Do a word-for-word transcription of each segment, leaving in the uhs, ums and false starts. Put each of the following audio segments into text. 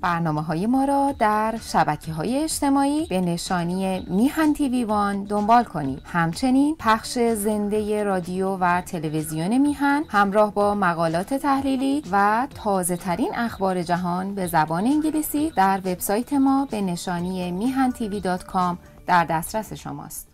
برنامه‌های ما را در شبکه‌های اجتماعی به نشانی میهن تیوی وان دنبال کنید. همچنین پخش زنده رادیو و تلویزیون میهن همراه با مقالات تحلیلی و تازه‌ترین اخبار جهان به زبان انگلیسی در وبسایت ما به نشانی میهن تیوی دات کام در دسترس شماست.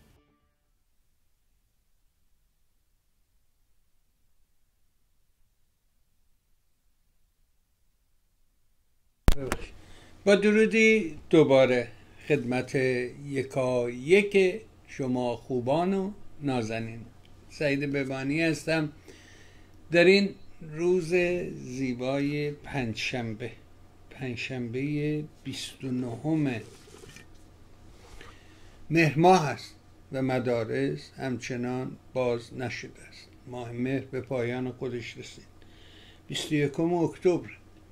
با درودی دوباره خدمت یکا یک شما خوبان و نازنین، سعید بهبانی هستم. در این روز زیبای پنجشنبه پنجشنبه بیست و نهم مهر ماه است و مدارس همچنان باز نشده است. ماه مهر به پایان خودش رسید. بیست و یکم اکتبر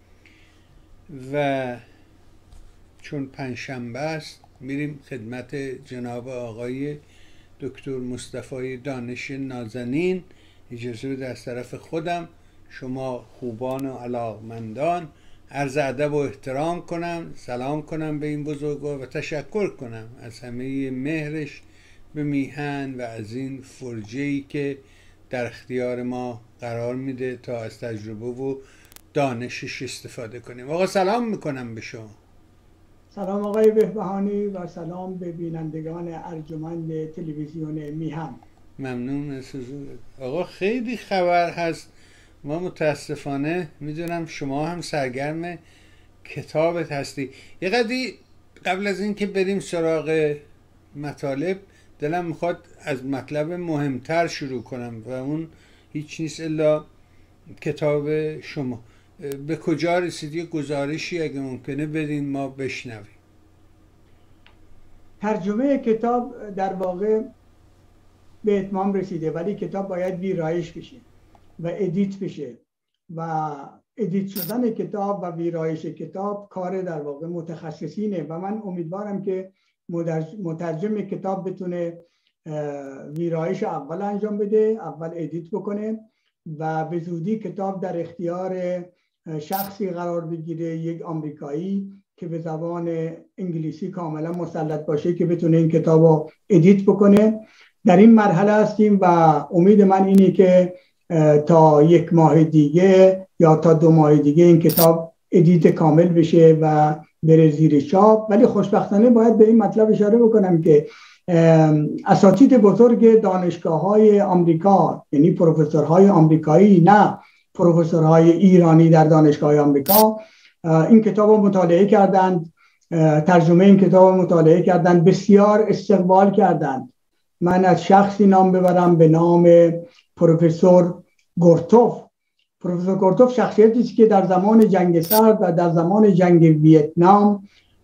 و چون پنجشنبه است میریم خدمت جناب آقای دکتر مصطفی دانش نازنین. اجازه بده از طرف خودم شما خوبان و علاقمندان عرض ادب و احترام کنم، سلام کنم به این بزرگوار و تشکر کنم از همه مهرش به میهن و از این فرجه‌ای که در اختیار ما قرار میده تا از تجربه و دانشش استفاده کنیم. آقا سلام میکنم به شما. سلام آقای بهبهانی و سلام به بینندگان ارجمند تلویزیون میهن. ممنون از حضورت. آقا خیلی خبر هست. ما متاسفانه میدونم شما هم سرگرم کتابت هستی. یه قدری قبل از این که بریم سراغ مطالب دلم میخواد از مطلب مهمتر شروع کنم و اون هیچ نیست الا کتاب شما. به کجا رسیدی؟ گزارشی اگه ممکنه بدین ما بشنویم. ترجمه کتاب در واقع به اتمام رسیده، ولی کتاب باید ویرایش بشه و ادیت بشه و ادیت شدن کتاب و ویرایش کتاب کار در واقع متخصصینه و من امیدوارم که مترجم کتاب بتونه ویرایش اول انجام بده، اول ادیت بکنه و به زودی کتاب در اختیار شخصی قرار بگیره، یک آمریکایی که به زبان انگلیسی کاملا مسلط باشه که بتونه این کتاب رو ادیت بکنه. در این مرحله هستیم و امید من اینه که تا یک ماه دیگه یا تا دو ماه دیگه این کتاب ادیت کامل بشه و بره زیر چاپ. ولی خوشبختانه باید به این مطلب اشاره بکنم که اساتید بزرگ دانشگاه‌های آمریکا، یعنی پروفسورهای آمریکایی نه پروفسورهای ایرانی در دانشگاه آمریکا، این کتاب رو مطالعه کردند، ترجمه این کتاب رو مطالعه کردند، بسیار استقبال کردند. من از شخصی نام ببرم به نام پروفسور گورتوف. پروفسور گورتوف شخصیتی است که در زمان جنگ سرد و در زمان جنگ ویتنام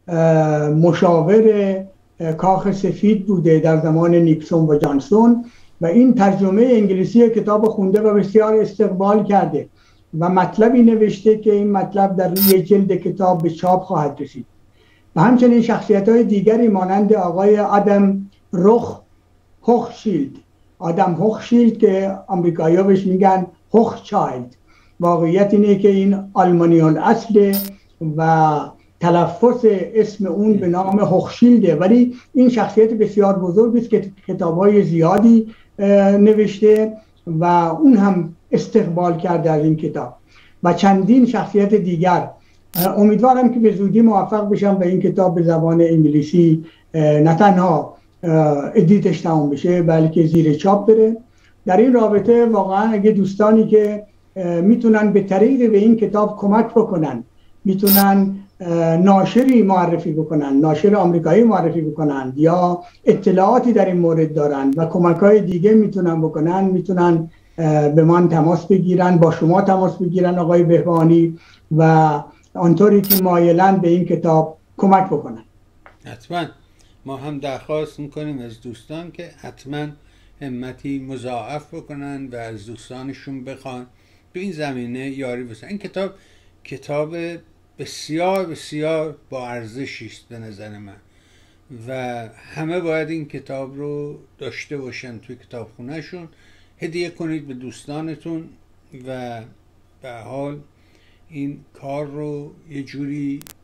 مشاور کاخ سفید بوده در زمان نیکسون و جانسون و این ترجمه انگلیسی کتاب خونده و بسیار استقبال کرده و مطلبی نوشته که این مطلب در روی جلد کتاب به چاپ خواهد رسید. و همچنین شخصیت‌های دیگری مانند آقای آدم رخ هوخشیلد آدم هوخشیلد که آمریکایی‌ها بهش میگن هوخچایلد. واقعیت اینه که این آلمانی الاصله و تلفظ اسم اون به نام هوخشیلده، ولی این شخصیت بسیار بزرگی است که کتاب‌های زیادی نوشته و اون هم استقبال کرده از این کتاب و چندین شخصیت دیگر. امیدوارم که به زودی موفق بشم و این کتاب به زبان انگلیسی نه تنها ادیتش تمام بشه بلکه زیر چاپ بره. در این رابطه واقعا اگه دوستانی که میتونن به طریق به این کتاب کمک بکنن، میتونن ناشری معرفی بکنن، ناشر آمریکایی معرفی بکنن یا اطلاعاتی در این مورد دارن و کمک‌های دیگه میتونن بکنن، میتونن به من تماس بگیرن، با شما تماس بگیرن آقای بهبهانی و آنطوری که مایلن به این کتاب کمک بکنن. حتما ما هم درخواست میکنیم از دوستان که حتما همتی مضاعف بکنن و از دوستانشون بخوان تو این زمینه یاری بسن. این کتاب کتاب بسیار بسیار با ارزشی است به نظر من و همه باید این کتاب رو داشته باشن توی کتابخونهشون، هدیه کنید به دوستانتون و به حال این کار رو یه جوری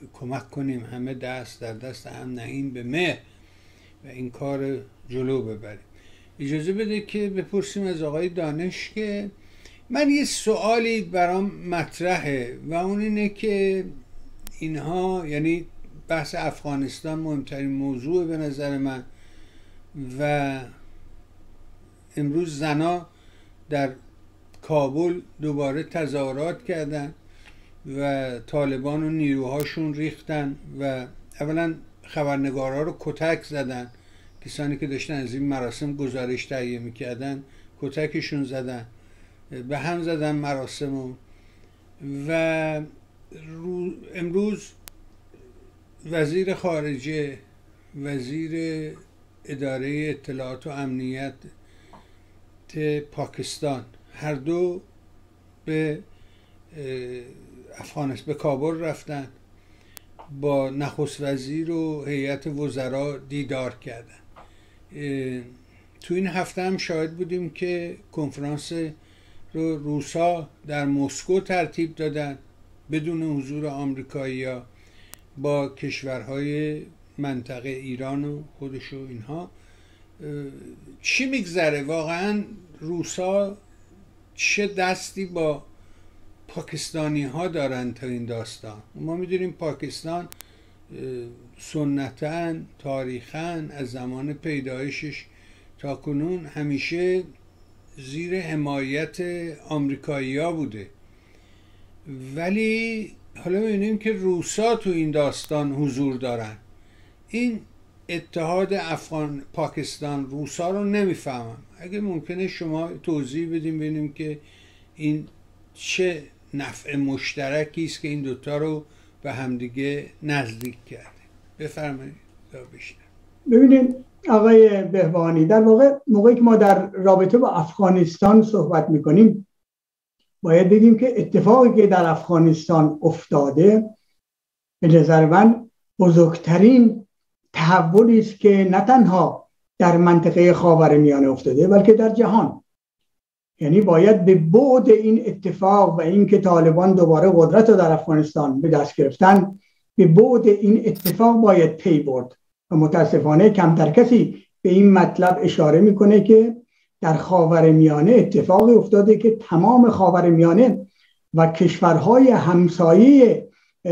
کمک کنیم، همه دست در دست هم نهیم به مهر و این کار جلو ببریم. اجازه بده که بپرسیم از آقای دانش که من یه سوالی برام مطرحه و اون اینه که اینها، یعنی بحث افغانستان مهمترین موضوع به نظر من و امروز زنا در کابل دوباره تظاهرات کردن و طالبان و نیروهاشون ریختن و اولا خبرنگارها رو کتک زدن، کسانی که داشتن از این مراسم گزارش تهیه میکردن کتکشون زدن، به هم زدن مراسمو. و امروز وزیر خارجه، وزیر اداره اطلاعات و امنیت پاکستان، هر دو به افغانستان به کابل رفتن، با نخست وزیر و هیئت وزرا دیدار کردن. تو این هفته هم شاهد بودیم که کنفرانس رو روسا در مسکو ترتیب دادن بدون حضور آمریکایی‌ها، با کشورهای منطقه ایران و خودش و اینها. چی میگذره واقعا؟ روسا چه دستی با پاکستانی ها دارن تا این داستان؟ ما میدونیم پاکستان سنتاً تاریخاً از زمان پیدایشش تا کنون همیشه زیر حمایت آمریکایی ها بوده، ولی حالا میبینیم که روسا تو این داستان حضور دارن. این اتحاد افغان پاکستان روسا رو نمیفهمم. اگه ممکنه شما توضیح بدیم ببینیم که این چه نفع مشترکی است که این دوتا رو به همدیگه نزدیک کرده. بفرمایید تا بیشتر. ببینید آقای بهبانی، در واقع موقعی که ما در رابطه با افغانستان صحبت میکنیم باید بگیم که اتفاقی که در افغانستان افتاده به نظر من بزرگترین تحولی است که نه تنها در منطقه خاورمیانه افتاده بلکه در جهان. یعنی باید به بعد این اتفاق و اینکه طالبان دوباره قدرت رو در افغانستان به دست گرفتن، به بعد این اتفاق باید پی برد و متاسفانه کمتر کسی به این مطلب اشاره میکنه که در خاورمیانه اتفاقی افتاده که تمام خاورمیانه و کشورهای همسایه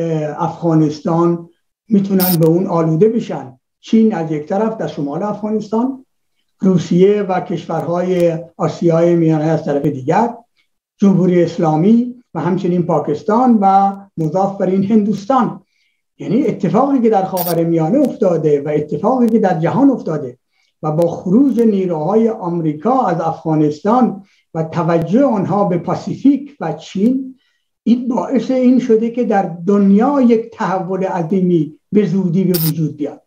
افغانستان میتونن به اون آلوده بشن. چین از یک طرف در شمال افغانستان، روسیه و کشورهای آسیای میانه از طرف دیگر، جمهوری اسلامی و همچنین پاکستان و مضاف بر این هندوستان. یعنی اتفاقی که در خاورمیانه افتاده و اتفاقی که در جهان افتاده و با خروج نیروهای آمریکا از افغانستان و توجه آنها به پاسیفیک و چین، این باعث این شده که در دنیا یک تحول عظیمی به زودی به وجود بیاد.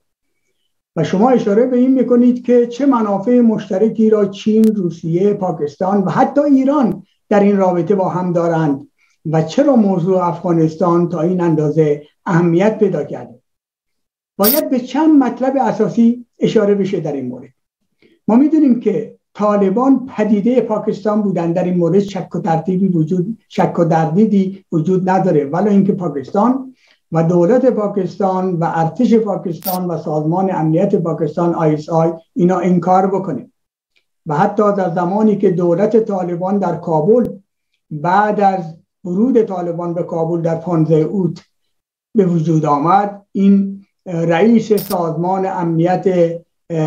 و شما اشاره به این میکنید که چه منافع مشترکی را چین، روسیه، پاکستان و حتی ایران در این رابطه با هم دارند و چرا موضوع افغانستان تا این اندازه اهمیت پیدا کرده. باید به چند مطلب اساسی اشاره بشه در این مورد. ما میدونیم که طالبان پدیده پاکستان بودن، در این مورد شک و تردیدی وجود شک و تردیدی وجود نداره، ولی اینکه پاکستان و دولت پاکستان و ارتش پاکستان و سازمان امنیت پاکستان آی اس آی اینا انکار بکنه. و حتی در زمانی که دولت طالبان در کابل بعد از ورود طالبان به کابل در پانزده اوت به وجود آمد، این رئیس سازمان امنیت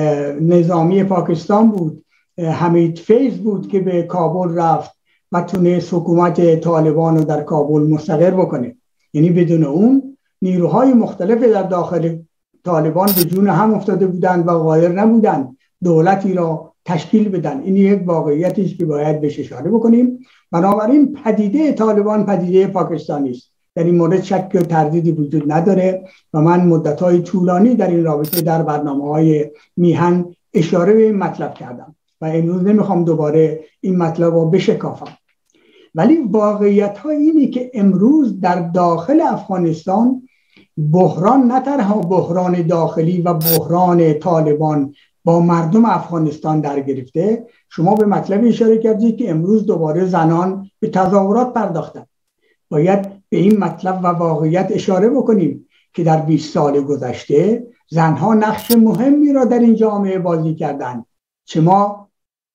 نظامی پاکستان بود، حمید فیض بود که به کابل رفت و تونست حکومت طالبان رو در کابل مستقر بکنه. یعنی بدون اون نیروهای مختلف در داخل طالبان به جون هم افتاده بودند و قادر نبودند دولتی را تشکیل بدن. این یک واقعیتی است که باید بهش اشاره بکنیم. بنابراین پدیده طالبان پدیده پاکستانی است، در این مورد شک و تردیدی وجود نداره و من مدت‌های طولانی در این رابطه در برنامه‌های میهن اشاره به این مطلب کردم و امروز نمیخوام دوباره این مطلب رو بشکافم. ولی واقعیت ها اینه که امروز در داخل افغانستان بحران نه تنها بحران داخلی و بحران طالبان با مردم افغانستان در گرفته. شما به مطلب اشاره کردید که امروز دوباره زنان به تظاهرات پرداختند. باید به این مطلب و واقعیت اشاره بکنیم که در بیست سال گذشته زنها نقش مهمی را در این جامعه بازی کردند. چه ما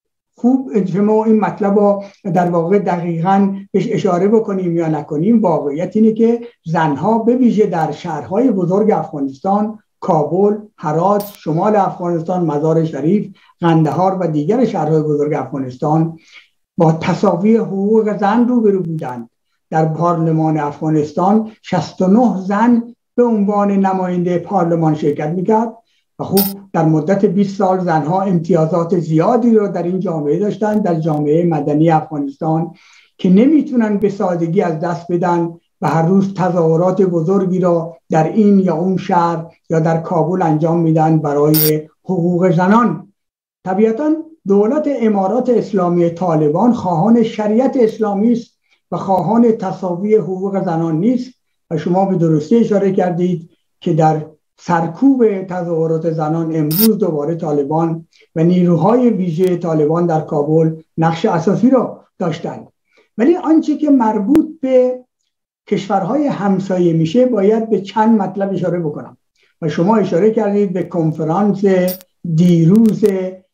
خوب چه ما این مطلب را در واقع دقیقاً بهش اشاره بکنیم یا نکنیم، واقعیت اینه که زنها به ویژه در شهرهای بزرگ افغانستان، کابل، هرات، شمال افغانستان، مزار شریف، قندهار و دیگر شهرهای بزرگ افغانستان با تساوی حقوق زن روبرو بودند. در پارلمان افغانستان شصت و نه زن به عنوان نماینده پارلمان شرکت میکرد و خب در مدت بیست سال زنها امتیازات زیادی رو در این جامعه داشتند، در جامعه مدنی افغانستان، که نمیتونن به سادگی از دست بدن و هر روز تظاهرات بزرگی را در این یا اون شهر یا در کابل انجام میدن برای حقوق زنان. طبیعتاً دولت امارات اسلامی طالبان خواهان شریعت اسلامی است و خواهان تساوی حقوق زنان نیست و شما به درستی اشاره کردید که در سرکوب تظاهرات زنان امروز دوباره طالبان و نیروهای ویژه طالبان در کابل نقش اساسی را داشتند. ولی آنچه که مربوط به کشورهای همسایه میشه باید به چند مطلب اشاره بکنم و شما اشاره کردید به کنفرانس دیروز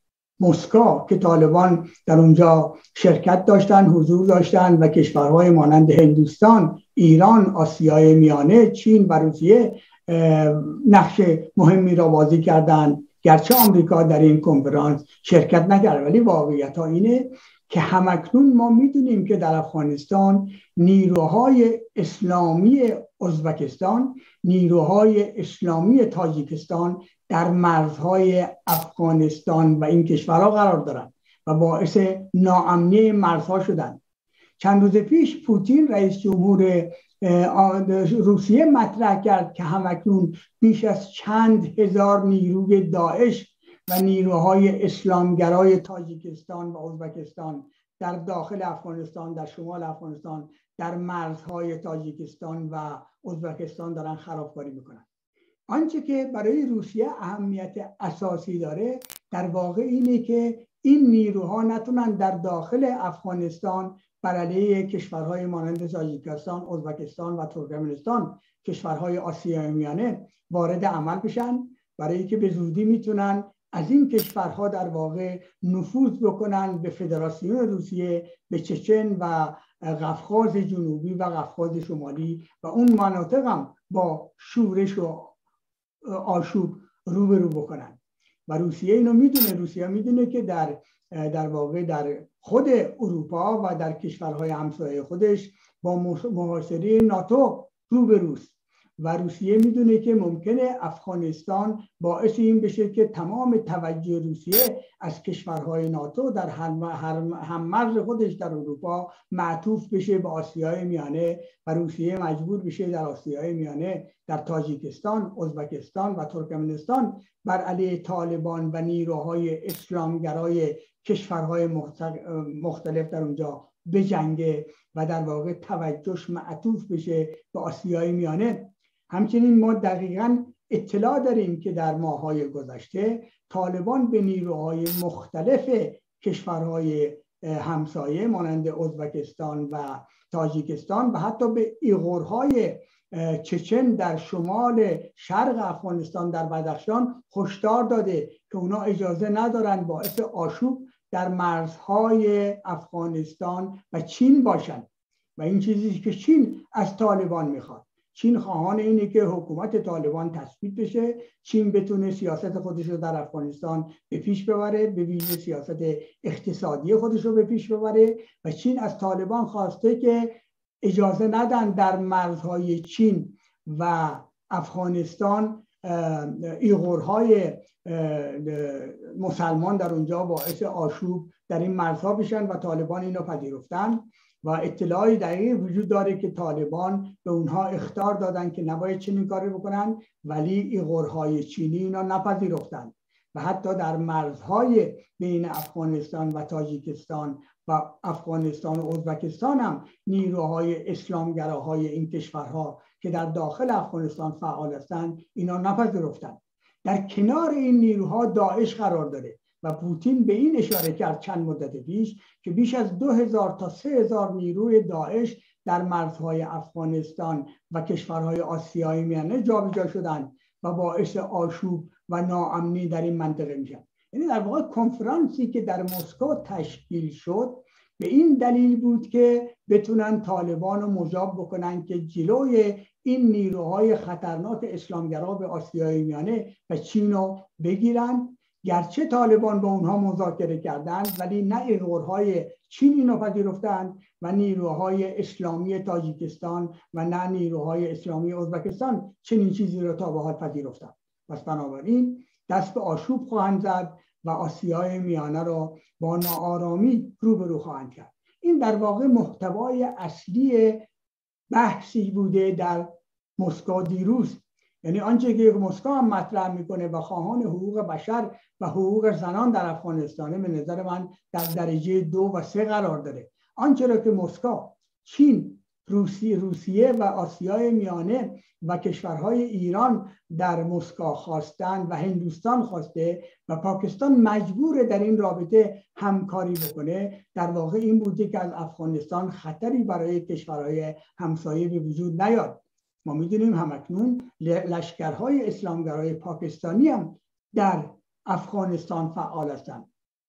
مسکو که طالبان در اونجا شرکت داشتن، حضور داشتن و کشورهای مانند هندوستان، ایران، آسیای میانه، چین و روسیه نقش مهمی را بازی کردند. گرچه آمریکا در این کنفرانس شرکت نکرد، ولی واقعیت ها اینه که همکنون ما میدونیم که در افغانستان نیروهای اسلامی ازبکستان، نیروهای اسلامی تاجیکستان در مرزهای افغانستان و این کشورها قرار دارند و باعث ناامنی مرزها شدند. چند روز پیش پوتین رئیس جمهور روسیه مطرح کرد که همکنون بیش از چند هزار نیروی داعش و نیروهای اسلامگرای تاجیکستان و ازبکستان در داخل افغانستان، در شمال افغانستان، در مرزهای تاجیکستان و ازبکستان دارن خرابکاری میکنن. آنچه که برای روسیه اهمیت اساسی داره در واقع اینه که این نیروها نتونن در داخل افغانستان بر علیه کشورهای مانند تاجیکستان، ازبکستان و ترکمنستان، کشورهای آسیای میانه وارد عمل بشن، برای که به زودی میتونن از این کشورها در واقع نفوذ بکنن به فدراسیون روسیه، به چچن و قفقاز جنوبی و قفقاز شمالی و اون مناطق هم با شورش و آشوب روبرو بکنن. و روسیه اینو میدونه، روسیه میدونه که در در واقع در خود اروپا و در کشورهای همسایه خودش با محاصره ناتو روبروست و روسیه میدونه که ممکنه افغانستان باعث این بشه که تمام توجه روسیه از کشورهای ناتو در هممرز خودش در اروپا معطوف بشه به آسیای میانه و روسیه مجبور بشه در آسیای میانه در تاجیکستان، ازبکستان و ترکمنستان بر علیه طالبان و نیروهای اسلامگرای کشورهای مختلف در اونجا بجنگه و در واقع توجهش معطوف بشه به آسیای میانه. همچنین ما دقیقاً اطلاع داریم که در ماه‌های گذشته طالبان به نیروهای مختلف کشورهای همسایه مانند ازبکستان و تاجیکستان و حتی به ایغورهای چچن در شمال شرق افغانستان در بدخشان هشدار داده که اونا اجازه ندارن باعث آشوب در مرزهای افغانستان و چین باشن و این چیزی که چین از طالبان میخواد. چین خواهان اینه که حکومت طالبان تثبیت بشه، چین بتونه سیاست خودش رو در افغانستان به پیش ببره، به ویژه سیاست اقتصادی خودش رو به پیش ببره و چین از طالبان خواسته که اجازه ندن در مرزهای چین و افغانستان ایغورهای مسلمان در اونجا باعث آشوب در این مرزها بشن و طالبان اینو پذیرفتن و اطلاعی دقیق وجود داره که طالبان به اونها اخطار دادن که نباید چنین کاری بکنن، ولی ایغورهای چینی اینا نپذیرفتن و حتی در مرزهای بین افغانستان و تاجیکستان و افغانستان و ازبکستان هم نیروهای اسلامگراهای این کشورها که در داخل افغانستان فعال هستند اینا نپذیرفتن. در کنار این نیروها داعش قرار داره و پوتین به این اشاره کرد چند مدت پیش که بیش از دو هزار تا سه هزار نیروی داعش در مرزهای افغانستان و کشورهای آسیای میانه جابجا شدند و باعث آشوب و ناامنی در این منطقه میشن. یعنی در واقع کنفرانسی که در مسکو تشکیل شد به این دلیل بود که بتونن طالبان رو مجاب بکنن که جلوی این نیروهای خطرناک اسلامگرا به آسیای میانه و چین رو بگیرن. گرچه طالبان با اونها مذاکره کردند ولی نه نیروهای چین اینو پذیرفتند و نیروهای اسلامی تاجیکستان و نه نیروهای اسلامی ازبکستان چنین چیزی رو تا به حال پذیرفتند. پس بنابراین دست به آشوب خواهند زد و آسیای میانه را با ناآرامی روبرو خواهند کرد. این در واقع محتوای اصلی بحثی بوده در مسکو دیروز. یعنی آنچه که مسکو هم مطرح میکنه و خواهان حقوق بشر و حقوق زنان در افغانستان به نظر من در درجه دو و سه قرار داره. آنچه را که مسکو، چین، روسیه روسیه و آسیای میانه و کشورهای ایران در مسکو خواستند و هندوستان خواسته و پاکستان مجبور در این رابطه همکاری بکنه، در واقع این بوده که از افغانستان خطری برای کشورهای همسایه به وجود نیاد. ما میدونیم همکنون لشکرهای اسلامگرای پاکستانی هم در افغانستان فعال هستند.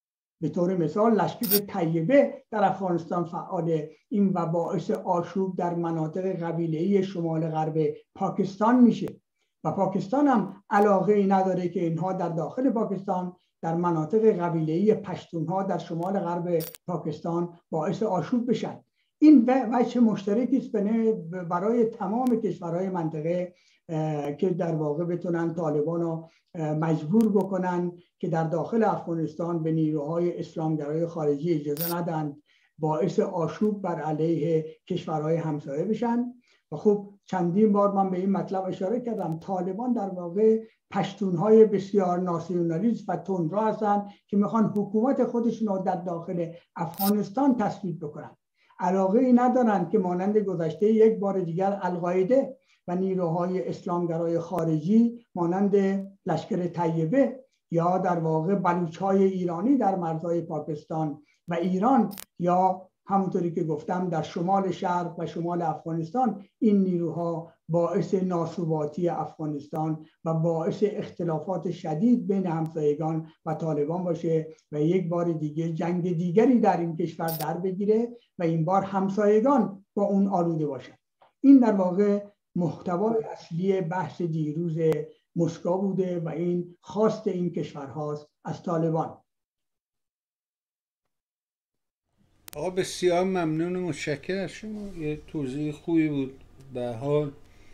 به طور مثال لشکر طیبه در افغانستان فعاله. این و باعث آشوب در مناطق قبیله‌ای شمال غرب پاکستان میشه و پاکستان هم علاقه ای نداره که اینها در داخل پاکستان در مناطق قبیله‌ای پشتونها در شمال غرب پاکستان باعث آشوب بشن. این وجه مشترکی است برای تمام کشورهای منطقه که در واقع بتونن طالبان رو مجبور بکنن که در داخل افغانستان به نیروهای اسلامگرای خارجی اجازه ندن، باعث آشوب بر علیه کشورهای همسایه بشن. و خب چندین بار من به این مطلب اشاره کردم، طالبان در واقع پشتونهای بسیار ناسیونالیست و تندرو هستن که میخوان حکومت خودشون رو در داخل افغانستان تثبیت بکنن. علاقه ای ندارند که مانند گذشته یک بار دیگر القاعده و نیروهای اسلامگرای خارجی مانند لشکر طیبه یا در واقع بلوچ‌های ایرانی در مرزهای پاکستان و ایران یا همونطوری که گفتم در شمال شرق و شمال افغانستان این نیروها باعث ناثباتی افغانستان و باعث اختلافات شدید بین همسایگان و طالبان باشه و یک بار دیگه جنگ دیگری در این کشور در بگیره و این بار همسایگان با اون آلوده باشن. این در واقع محتوای اصلی بحث دیروز مسکو بوده و این خواست این کشورهاست از طالبان. آقا بسیار ممنون و متشکرم از شما، یه توضیح خوبی بود. به حال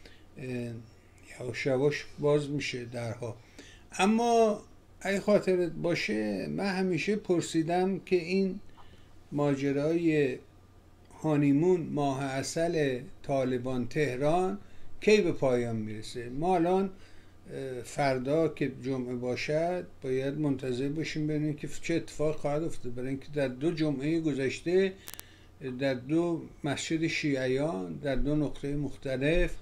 یواش یواش باز میشه درها. اما اگه خاطرت باشه من همیشه پرسیدم که این ماجرای هانیمون ماه عسل طالبان تهران کی به پایان میرسه. ما الان فردا که جمعه باشد باید منتظر باشیم ببینیم که چه اتفاق خواهد افتاد، برای اینکه در دو جمعه گذشته در دو مسجد شیعیان در دو نقطه مختلف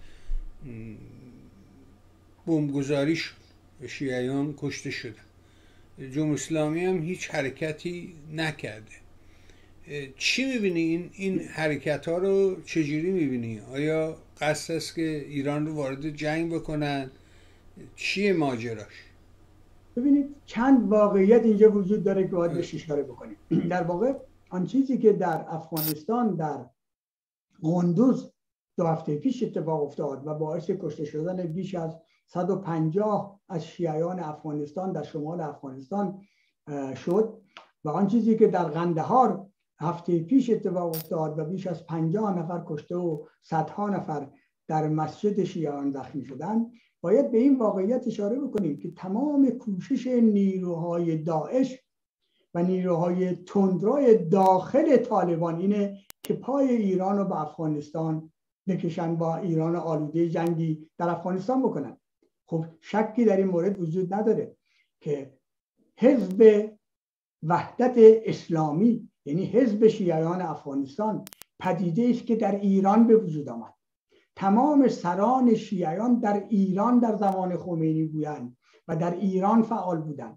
بمبگذاری شد و شیعیان کشته شدن. جمهوری اسلامی هم هیچ حرکتی نکرده. چی میبینی این این حرکت ها رو چجوری میبینی؟ آیا قصد است که ایران رو وارد جنگ بکنن؟ چیه ماجراش؟ ببینید چند واقعیت اینجا وجود داره که باید بهش اشاره بکنیم. در واقع آن چیزی که در افغانستان در قندوز دو هفته پیش اتفاق افتاد و باعث کشته شدن بیش از صد و پنجاه از شیعیان افغانستان در شمال افغانستان شد و آن چیزی که در قندهار هفته پیش اتفاق افتاد و بیش از پنجاه نفر کشته و صدها نفر در مسجد شیعیان زخمی شدن، باید به این واقعیت اشاره بکنیم که تمام کوشش نیروهای داعش و نیروهای تندروی داخل طالبان اینه که پای ایران رو به افغانستان بکشن، با ایران آلوده جنگی در افغانستان بکنن. خب شکی در این مورد وجود نداره که حزب وحدت اسلامی یعنی حزب شیعیان افغانستان پدیده است که در ایران به وجود آمد. تمام سران شیعیان در ایران در زمان خمینی بودند و در ایران فعال بودند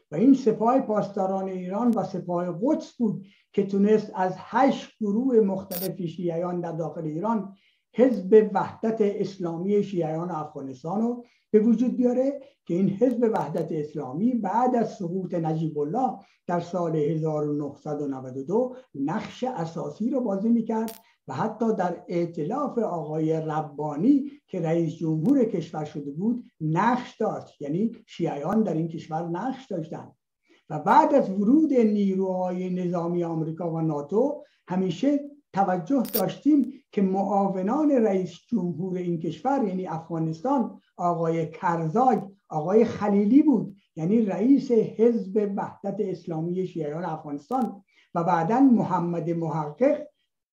و این سپاه پاسداران ایران و سپاه قدس بود که تونست از هشت گروه مختلف شیعیان در داخل ایران حزب وحدت اسلامی شیعیان افغانستان رو به وجود بیاره که این حزب وحدت اسلامی بعد از سقوط نجیب الله در سال هزار و نهصد و نود و دو نقش اساسی رو بازی میکرد و حتی در ائتلاف آقای ربانی که رئیس جمهور کشور شده بود نقش داشت، یعنی شیعیان در این کشور نقش داشتند. و بعد از ورود نیروهای نظامی آمریکا و ناتو همیشه توجه داشتیم که معاونان رئیس جمهور این کشور یعنی افغانستان آقای کرزای آقای خلیلی بود، یعنی رئیس حزب وحدت اسلامی شیعیان افغانستان، و بعداً محمد محقق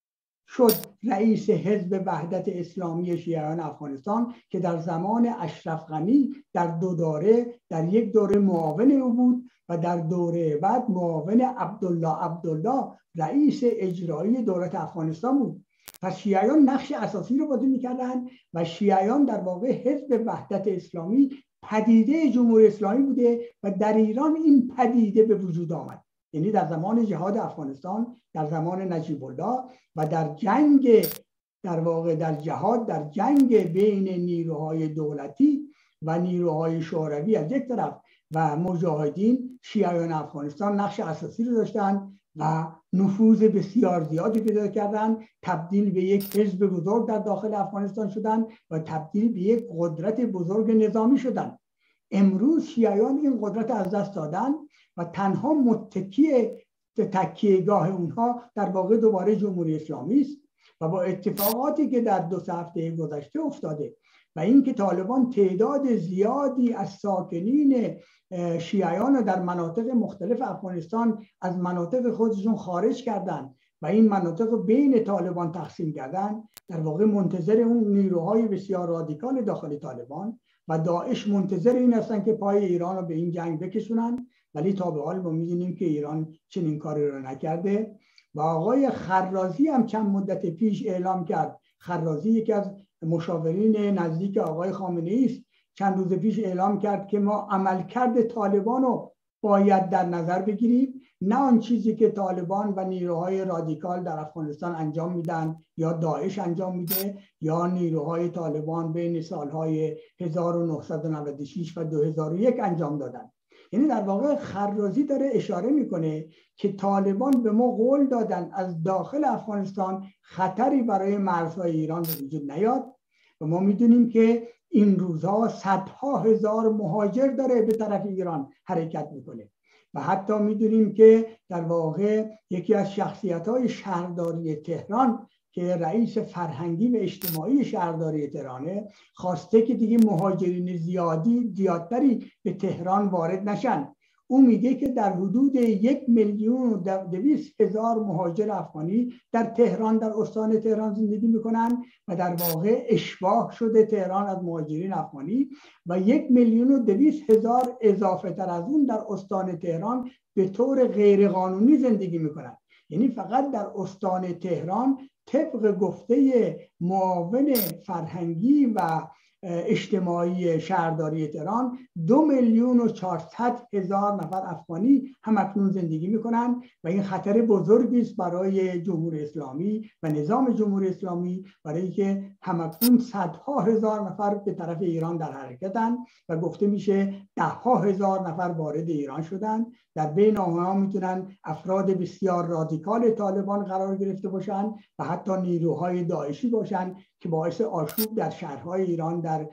شد رئیس حزب وحدت اسلامی شیعیان افغانستان که در زمان اشرف غنی در دو دوره، در یک دوره معاون او بود و در دوره بعد معاون عبدالله عبدالله رئیس اجرایی دولت افغانستان بود. پس شیعیان نقش اساسی رو بازی می‌کردند و شیعیان در واقع حزب وحدت اسلامی پدیده جمهوری اسلامی بوده و در ایران این پدیده به وجود آمد، یعنی در زمان جهاد افغانستان، در زمان نجیب الله و در جنگ در واقع در جهاد در جنگ بین نیروهای دولتی و نیروهای شوروی از یک طرف و مجاهدین، شیعیان افغانستان نقش اساسی رو داشتند و نفوذ بسیار زیادی پیدا کردند، تبدیل به یک حزب بزرگ در داخل افغانستان شدند و تبدیل به یک قدرت بزرگ نظامی شدند. امروز شیعیان این قدرت از دست دادن و تنها متکی تکیهگاه اونها در واقع دوباره جمهوری اسلامی است و با اتفاقاتی که در دو سه هفته گذشته افتاده و اینکه طالبان تعداد زیادی از ساکنین شیعیان در مناطق مختلف افغانستان از مناطق خودشون خارج کردند و این مناطق بین طالبان تقسیم کردن، در واقع منتظر اون نیروهای بسیار رادیکال داخل طالبان و داعش منتظر این هستن که پای ایران رو به این جنگ بکشونن، ولی تا به حال ما می‌بینیم که ایران چنین کاری رو نکرده. و آقای خرازی هم چند مدت پیش اعلام کرد، خرازی یکی از مشاورین نزدیک آقای خامنه‌ای است، چند روز پیش اعلام کرد که ما عملکرد طالبان رو باید در نظر بگیریم، نه آن چیزی که طالبان و نیروهای رادیکال در افغانستان انجام میدن یا داعش انجام میده یا نیروهای طالبان بین سالهای هزار و نهصد و نود و شش و دو هزار و یک انجام دادن. یعنی در واقع خرازی داره اشاره میکنه که طالبان به ما قول دادن از داخل افغانستان خطری برای مرزهای ایران به وجود نیاد و ما میدونیم که این روزها صدها هزار مهاجر داره به طرف ایران حرکت میکنه و حتی میدونیم که در واقع یکی از شخصیت‌های شهرداری تهران که رئیس فرهنگی و اجتماعی شهرداری تهرانه خواسته که دیگه مهاجرین زیادی زیادتری به تهران وارد نشن. او میگه که در حدود یک میلیون و دویست هزار مهاجر افغانی در تهران در استان تهران زندگی میکنن و در واقع اشباح شده تهران از مهاجرین افغانی و یک میلیون و دویست هزار اضافه تر از اون در استان تهران به طور غیرقانونی زندگی میکنن. یعنی فقط در استان تهران طبق گفته معاون فرهنگی و اجتماعی شهرداری تهران دو میلیون و چهارصد هزار نفر افغانی هم اکنون زندگی میکنن و این خطر بزرگی است برای جمهوری اسلامی و نظام جمهوری اسلامی، برای اینکه هم اکنون صدها هزار نفر به طرف ایران در حرکتن و گفته میشه ده ها هزار نفر وارد ایران شدن. در بین آنها میتونن افراد بسیار رادیکال طالبان قرار گرفته باشن و حتی نیروهای داعشی باشن که باعث آشوب در شهرهای ایران در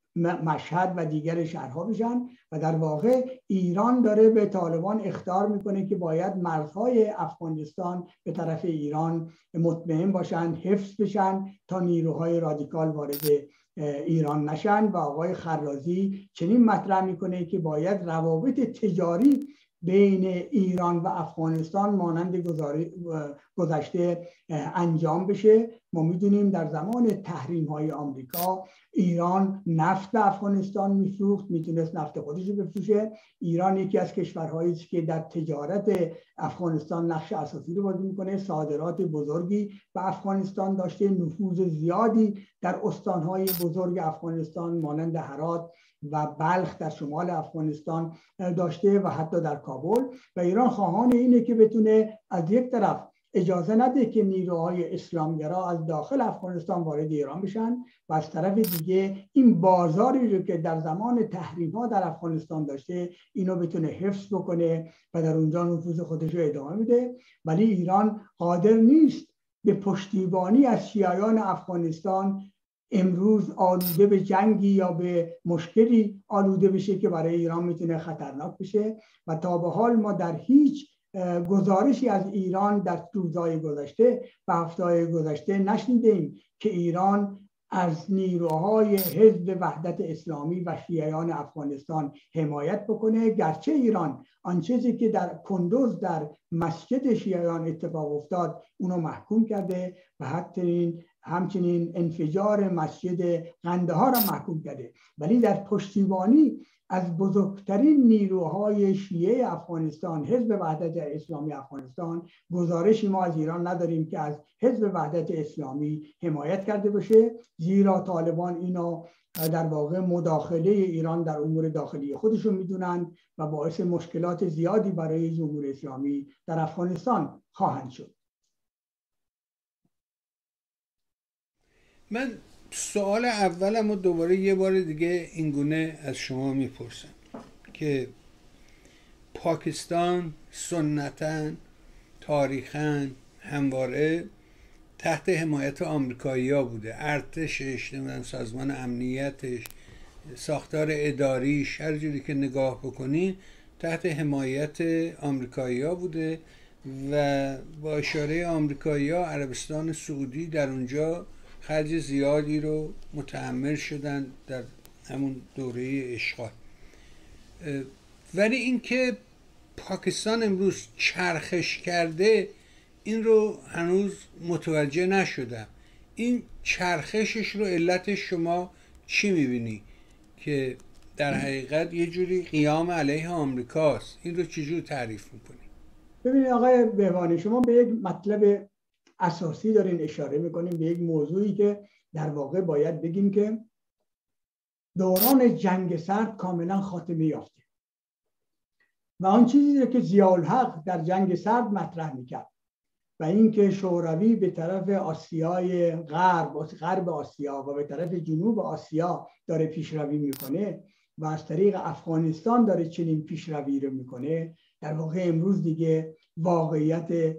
مشهد و دیگر شهرها بشن و در واقع ایران داره به طالبان اخطار میکنه که باید مرزهای افغانستان به طرف ایران مطمئن باشن، حفظ بشن تا نیروهای رادیکال وارد ایران نشن. و آقای خرازی چنین مطرح میکنه که باید روابط تجاری بین ایران و افغانستان مانند گذشته انجام بشه. ما میدونیم در زمان تحریم های آمریکا ایران نفت به افغانستان میفروخت، میتونست نفت خودش رو بفروشه. ایران یکی از کشورهایی است که در تجارت افغانستان نقش اساسی رو بازی میکنه، صادرات بزرگی به افغانستان داشته، نفوذ زیادی در استانهای بزرگ افغانستان مانند هرات و بلخ در شمال افغانستان داشته و حتی در کابل. و ایران خواهان اینه که بتونه از یک طرف اجازه نده که نیروهای اسلامگرا از داخل افغانستان وارد ایران بشن و از طرف دیگه این بازاری رو که در زمان تحریم‌ها در افغانستان داشته اینو بتونه حفظ بکنه و در اونجا نفوذ خودش رو ادامه میده. ولی ایران قادر نیست به پشتیبانی از شیعیان افغانستان امروز آلوده به جنگی یا به مشکلی آلوده بشه که برای ایران میتونه خطرناک بشه. و تا به حال ما در هیچ گزارشی از ایران در روزهای گذشته و هفته‌های گذشته نشنیدیم که ایران از نیروهای حزب وحدت اسلامی و شیعیان افغانستان حمایت بکنه. گرچه ایران آن چیزی که در کندوز در مسجد شیعیان اتفاق افتاد اونو محکوم کرده و حتی همچنین انفجار مسجد قندهار را محکوم کرده، ولی در پشتیبانی از بزرگترین نیروهای شیعه افغانستان، حزب وحدت اسلامی افغانستان، گزارشی ما از ایران نداریم که از حزب وحدت اسلامی حمایت کرده باشه، زیرا طالبان اینو در واقع مداخله ایران در امور داخلی خودشون میدونن و باعث مشکلات زیادی برای جمهوری اسلامی در افغانستان خواهند شد. من سوال اولم رو دوباره یه بار دیگه اینگونه از شما میپرسم که پاکستان سنتاً تاریخاً همواره تحت حمایت آمریکایی‌ها بوده، ارتشش، نمیدونم سازمان امنیتش، ساختار اداریش، هر جوری که نگاه بکنین تحت حمایت آمریکایی‌ها بوده و با اشاره آمریکایی‌ها عربستان سعودی در اونجا خرج زیادی رو متحمل شدن در همون دوره اشغال. ولی اینکه پاکستان امروز چرخش کرده این رو هنوز متوجه نشدم. این چرخشش رو علتش شما چی میبینی که در حقیقت یه جوری قیام علیه آمریکاست؟ این رو چجور تعریف میکنی؟ ببینید آقای بهبانی، شما به یک مطلب اساسی دارین اشاره میکنیم، به یک موضوعی که در واقع باید بگیم که دوران جنگ سرد کاملا خاتمه یافته و آن چیزی که ضیاءالحق در جنگ سرد مطرح میکرد و اینکه شوروی به طرف آسیای غرب غرب آسیا و به طرف جنوب آسیا داره پیشروی میکنه و از طریق افغانستان داره چنین پیشروی رو میکنه، در واقع امروز دیگه واقعیت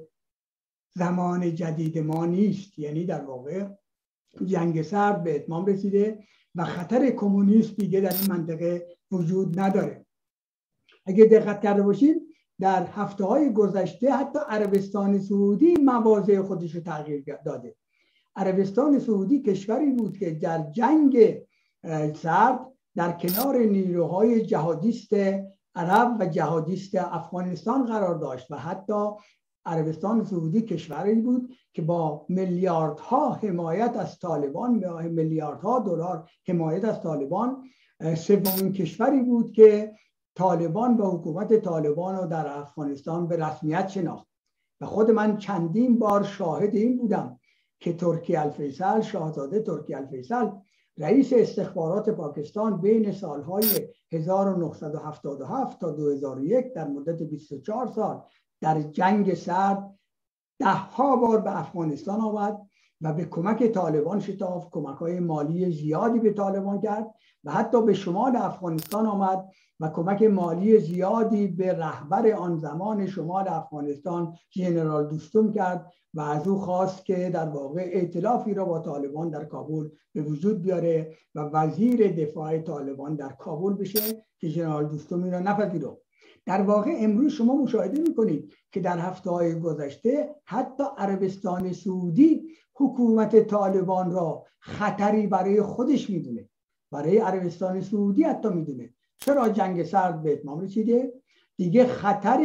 زمان جدید ما نیست. یعنی در واقع جنگ سرد به اتمام رسیده و خطر کمونیسم دیگه در این منطقه وجود نداره. اگه دقت کرده باشید در هفته‌های گذشته حتی عربستان سعودی مواضع خودش رو تغییر داده. عربستان سعودی کشوری بود که در جنگ سرد در کنار نیروهای جهادیست عرب و جهادیست افغانستان قرار داشت و حتی عربستان سعودی کشوری بود که با میلیاردها حمایت از طالبان، میلیاردها دلار حمایت از طالبان، سومین کشوری بود که طالبان و حکومت طالبان رو در افغانستان به رسمیت شناخت. و خود من چندین بار شاهد این بودم که ترکی الفیصل، شاهزاده ترکی الفیصل، رئیس استخبارات پاکستان بین سالهای هزار و نهصد و هفتاد و هفت تا دو هزار و یک در مدت بیست و چهار سال در جنگ سرد ده ها بار به افغانستان آمد و به کمک طالبان شتاف، کمک‌های مالی زیادی به طالبان کرد و حتی به شمال افغانستان آمد و کمک مالی زیادی به رهبر آن زمان شمال افغانستان ژنرال دوستم کرد و از او خواست که در واقع ائتلافی را با طالبان در کابل به وجود بیاره و وزیر دفاع طالبان در کابل بشه که ژنرال دوستم این را نپذیرفت. در واقع امروز شما مشاهده میکنید که در هفته‌های گذشته حتی عربستان سعودی حکومت طالبان را خطری برای خودش میدونه، برای عربستان سعودی حتی میدونه. چرا؟ جنگ سرد به اتمام رسیده، دیگه خطر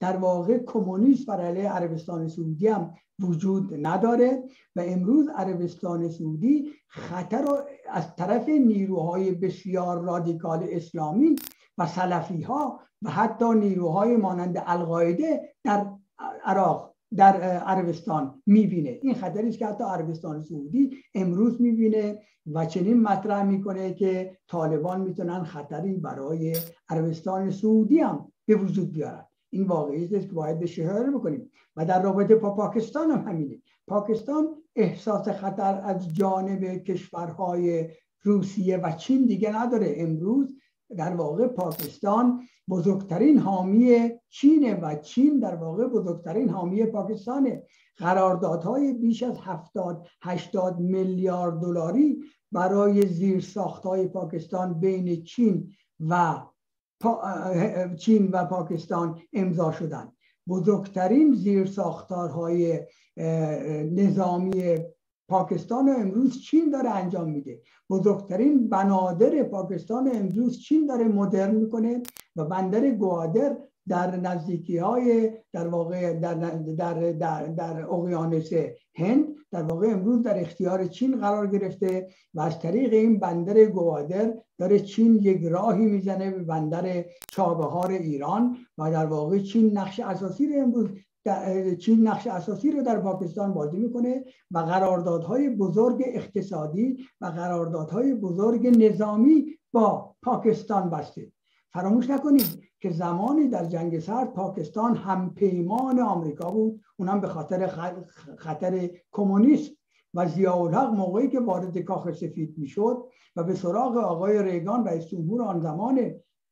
در واقع کمونیسم بر علیه عربستان سعودی هم وجود نداره و امروز عربستان سعودی خطر رو از طرف نیروهای بسیار رادیکال اسلامی و سلفی ها و حتی نیروهای مانند القاعده در عراق در عربستان میبینه. این خطری است که حتی عربستان سعودی امروز میبینه و چنین مطرح میکنه که طالبان میتونن خطری برای عربستان سعودی هم به وجود بیارن. این واقعیت است که باید بهش اشاره بکنیم. و در رابطه با پاکستان هم همینه. پاکستان احساس خطر از جانب کشورهای روسیه و چین دیگه نداره. امروز در واقع پاکستان بزرگترین حامی چینه و چین در واقع بزرگترین حامی پاکستانه. قراردادهای بیش از هفتاد هشتاد میلیارد دلاری برای زیرساخت‌های پاکستان بین چین و چین و پاکستان امضا شدن. بزرگترین زیرساختارهای نظامی پاکستان رو امروز چین داره انجام میده. بزرگترین بنادر پاکستان امروز چین داره مدرن میکنه و بندر گوادر در نزدیکی های در واقع در در در, در اقیانوس هند در واقع امروز در اختیار چین قرار گرفته و از طریق این بندر گوادر داره چین یک راهی میزنه به بندر چابهار ایران و در واقع چین نقش اساسی رو امروز چین نقش اساسی رو در پاکستان بازی میکنه و قراردادهای بزرگ اقتصادی و قراردادهای بزرگ نظامی با پاکستان بسته. فراموش نکنید که زمانی در جنگ سرد پاکستان هم پیمان آمریکا بود، اونم به خاطر خطر کمونیسم و ضیاءالحق موقعی که وارد کاخ سفید میشد و به سراغ آقای ریگان رئیس جمهور آن زمان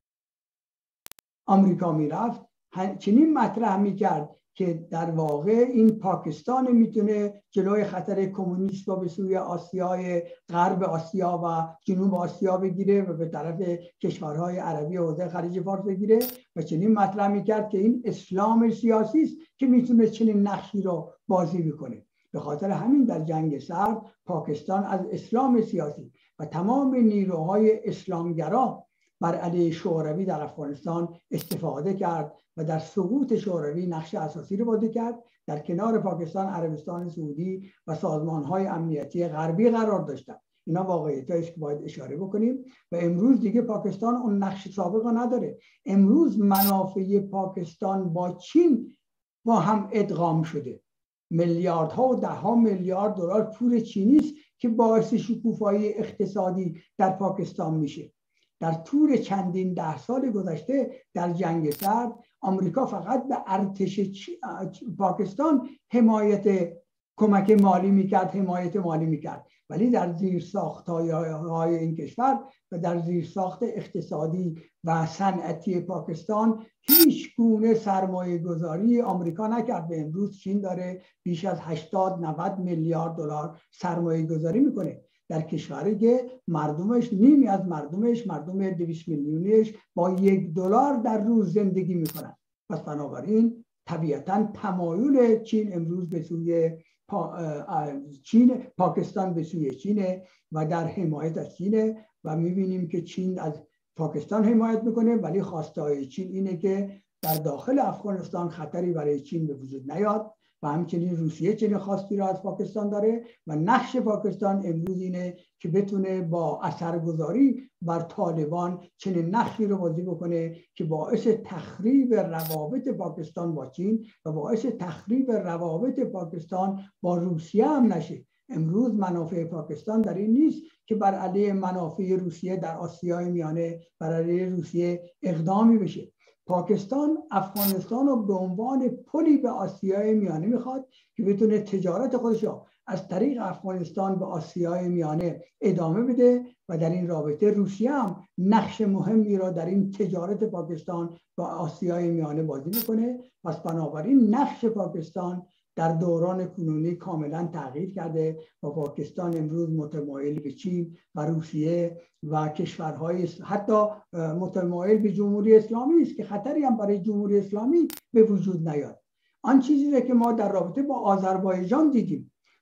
آمریکا میرفت، چنین مطرح میکرد که در واقع این پاکستان میتونه جلوی خطر کمونیسم رو به سوی آسیای غرب آسیا و جنوب آسیا بگیره و به طرف کشورهای عربی حوزه خلیج فارس بگیره و چنین مطرح میکرد که این اسلام سیاسی است که میتونه چنین نقشی رو بازی بکنه. به خاطر همین در جنگ سرد پاکستان از اسلام سیاسی و تمام نیروهای اسلامگرا بر علیه شوروی در افغانستان استفاده کرد و در سقوط شوروی نقش اساسی رو بازی کرد. در کنار پاکستان عربستان سعودی و سازمان‌های امنیتی غربی قرار داشتند. اینا واقعیتایی است که باید اشاره بکنیم و امروز دیگه پاکستان اون نقش سابق نداره. امروز منافع پاکستان با چین با هم ادغام شده. میلیاردها و ده ها میلیارد دلار پول چینی است که باعث شکوفایی اقتصادی در پاکستان میشه. در طول چندین ده سال گذشته در جنگ سرد آمریکا فقط به ارتش پاکستان حمایت کمک مالی میکرد، حمایت مالی میکرد، ولی در زیرساخت‌های این کشور و در زیرساخت اقتصادی و صنعتی پاکستان هیچ گونه سرمایه گذاری آمریکا نکرد. به امروز چین داره بیش از هشتاد نود میلیارد دلار سرمایه گذاری میکنه در کشوری که مردمش نیمی از مردمش مردم دویست میلیونیش با یک دلار در روز زندگی میکنن. پس بنابراین طبیعتا تمایل چین امروز به سوی پا چین پاکستان به سوی چینه و در حمایت از چینه و میبینیم که چین از پاکستان حمایت میکنه، ولی خواستهای چین اینه که در داخل افغانستان خطری برای چین به وجود نیاد و همچنین روسیه چنین خواستی را از پاکستان داره و نقش پاکستان امروز اینه که بتونه با اثرگذاری بر طالبان چنین نقشی رو بازی بکنه که باعث تخریب روابط پاکستان با چین و باعث تخریب روابط پاکستان با روسیه هم نشه. امروز منافع پاکستان در این نیست که بر علیه منافع روسیه در آسیای میانه بر علیه روسیه اقدامی بشه. پاکستان افغانستان رو به عنوان پلی به آسیای میانه میخواد که بتونه تجارت خودش رو از طریق افغانستان به آسیای میانه ادامه بده و در این رابطه روسیه هم نقش مهمی را در این تجارت پاکستان با آسیای میانه بازی میکنه. پس بنابراین نقش پاکستان در دوران کنونی کاملا تغییر کرده و پاکستان امروز متمایل به چین و روسیه و کشورهای حتی متمایل به جمهوری اسلامی است که خطری هم برای جمهوری اسلامی به وجود نیاد. آن چیزی که ما در رابطه با آذربایجان دیدیم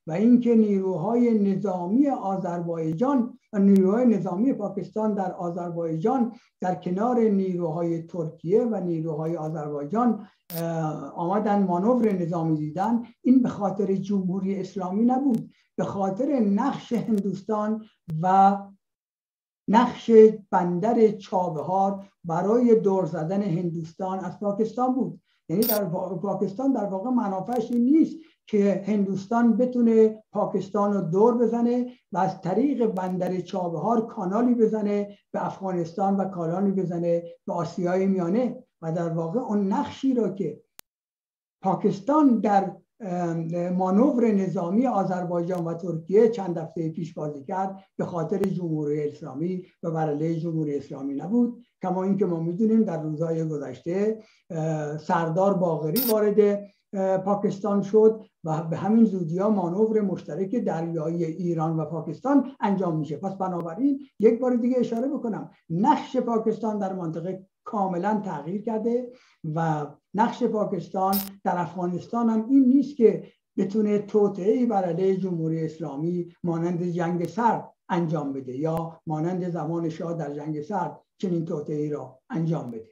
و اینکه نیروهای نظامی آذربایجان و نیروهای نظامی پاکستان در آذربایجان در کنار نیروهای ترکیه و نیروهای آذربایجان آمدن مانور نظامی دیدن، این به خاطر جمهوری اسلامی نبود، به خاطر نقش هندوستان و نقش بندر چابهار برای دور زدن هندوستان از پاکستان بود. یعنی در پاکستان در واقع منافعش این نیست که هندوستان بتونه پاکستان رو دور بزنه و از طریق بندر چابهار کانالی بزنه به افغانستان و کانالی بزنه به آسیای میانه. و در واقع اون نقشی را که پاکستان در مانور نظامی آذربایجان و ترکیه چند هفته پیش بازی کرد به خاطر جمهوری اسلامی و بر علیه جمهوری اسلامی نبود. کما اینکه ما میدونیم در روزهای گذشته سردار باقری وارد پاکستان شد و به همین زودی‌ها مانور مشترک دریایی ایران و پاکستان انجام میشه. پس بنابراین یک بار دیگه اشاره بکنم، نقش پاکستان در منطقه کاملا تغییر کرده و نقش پاکستان در افغانستان هم این نیست که بتونه توطئه‌ای بر علیه جمهوری اسلامی مانند جنگ سرد انجام بده یا مانند زمان شاه در جنگ سرد چنین توطئه‌ای را انجام بده.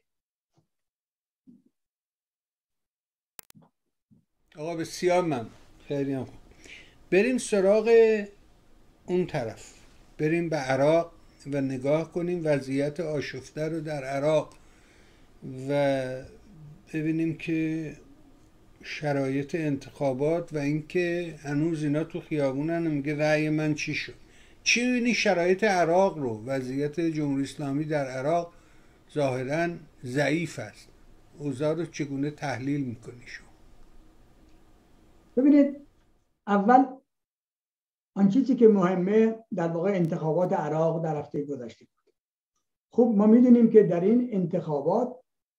آقا بسیار ممنون، خیلی هم خوب. بریم سراغ اون طرف، بریم به عراق و نگاه کنیم وضعیت آشفته رو در عراق و ببینیم که شرایط انتخابات و اینکه هنوز اینا تو خیابونن، میگه رأی من چی شد. چی ببینی شرایط عراق رو؟ وضعیت جمهوری اسلامی در عراق ظاهراً ضعیف است. اوضاع رو چگونه تحلیل میکنی شما؟ ببینید، اول آن چیزی که مهمه در واقع انتخابات عراق در هفته گذشته بود. خب ما میدونیم که در این انتخابات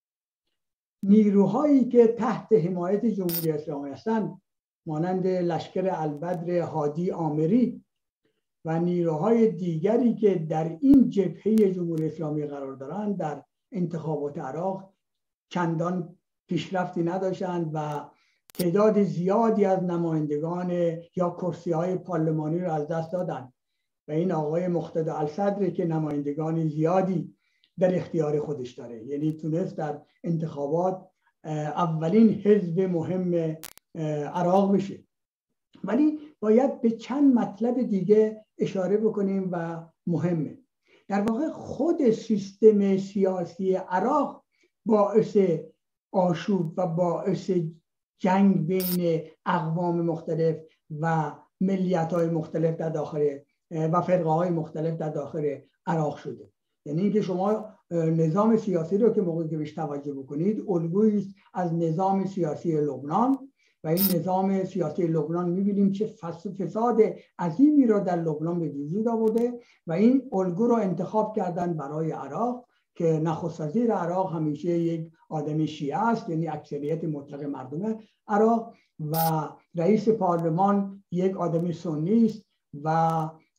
نیروهایی که تحت حمایت جمهوری اسلامی هستند مانند لشکر البدر هادی آمری و نیروهای دیگری که در این جبهه جمهوری اسلامی قرار دارند در انتخابات عراق چندان پیشرفتی نداشتند و تعداد زیادی از نمایندگان یا کرسی‌های پارلمانی رو از دست دادند و این آقای مقتدی الصدر که نمایندگان زیادی در اختیار خودش داره، یعنی تونست در انتخابات اولین حزب مهم عراق بشه. ولی باید به چند مطلب دیگه اشاره بکنیم و مهمه. در واقع خود سیستم سیاسی عراق باعث آشوب و باعث جنگ بین اقوام مختلف و ملیت‌های مختلف در داخل و فرقه‌های مختلف در داخل عراق شده. یعنی اینکه شما نظام سیاسی رو که موقعی که بهش توجه بکنید الگویی است از نظام سیاسی لبنان و این نظام سیاسی لبنان می‌بینیم چه فساد عظیمی را در لبنان به وجود آورده و این الگو رو انتخاب کردن برای عراق که نخست وزیر عراق همیشه یک آدم شیعه است، یعنی اکثریت مطلق مردم عراق، و رئیس پارلمان یک آدم سنی است و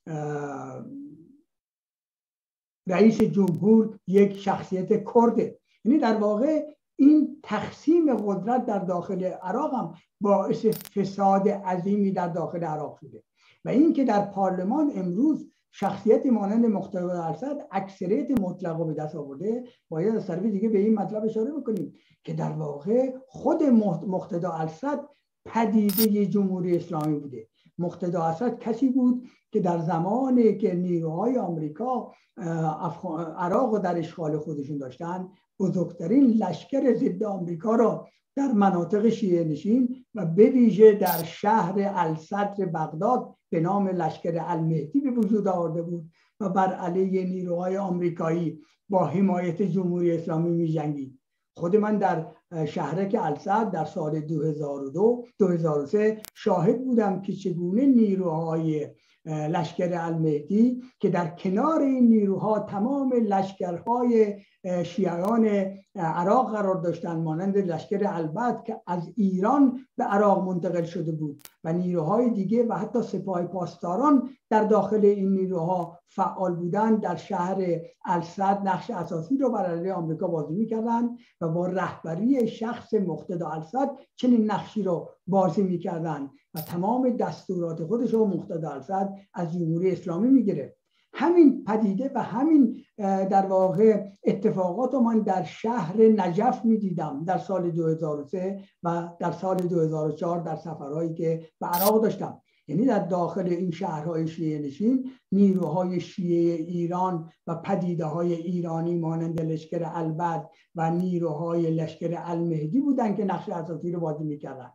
رئیس جمهور یک شخصیت کرده. یعنی در واقع این تقسیم قدرت در داخل عراق هم باعث فساد عظیمی در داخل عراق شده و این که در پارلمان امروز شخصیتی مانند مقتدی الصدر اکثریت مطلق رو به دست آورده، باید از طرف دیگه به این مطلب اشاره بکنیم که در واقع خود مقتدی الصدر پدیده جمهوری اسلامی بوده. مقتدی الصدر کسی بود که در زمانی که نیروهای آمریکا عراق رو در اشغال خودشون داشتن بزرگترین لشکر ضد آمریکا را در مناطق شیعه نشین و به ویژه در شهر الصدر بغداد به نام لشکر المهدی به وجود آورده بود و بر علیه نیروهای آمریکایی با حمایت جمهوری اسلامی می جنگید. خود من در شهرک الصدر در سال دو هزار و دو دو هزار و سه شاهد بودم که چگونه نیروهای لشکر المهدی که در کنار این نیروها تمام لشکرهای شیعیان عراق قرار داشتند مانند لشکر البدر که از ایران به عراق منتقل شده بود و نیروهای دیگه و حتی سپاه پاسداران در داخل این نیروها فعال بودند، در شهر الصدر نقش اساسی رو بر علیه آمریکا بازی می‌کردند و با رهبری شخص مقتدی الصدر چنین نقشی رو بازی می‌کردند و و تمام دستورات خودش رو مقتدی الاسد از جمهوری اسلامی میگیره. همین پدیده و همین در واقع اتفاقات رو من در شهر نجف میدیدم در سال دو هزار و سه و در سال دو هزار و چهار در سفرهایی که به عراق داشتم. یعنی در داخل این شهرهای شیعه نشین نیروهای شیعه ایران و پدیده های ایرانی مانند لشکر البد و نیروهای لشکر المهدی بودن که نقش اساسی رو بازی میکردن.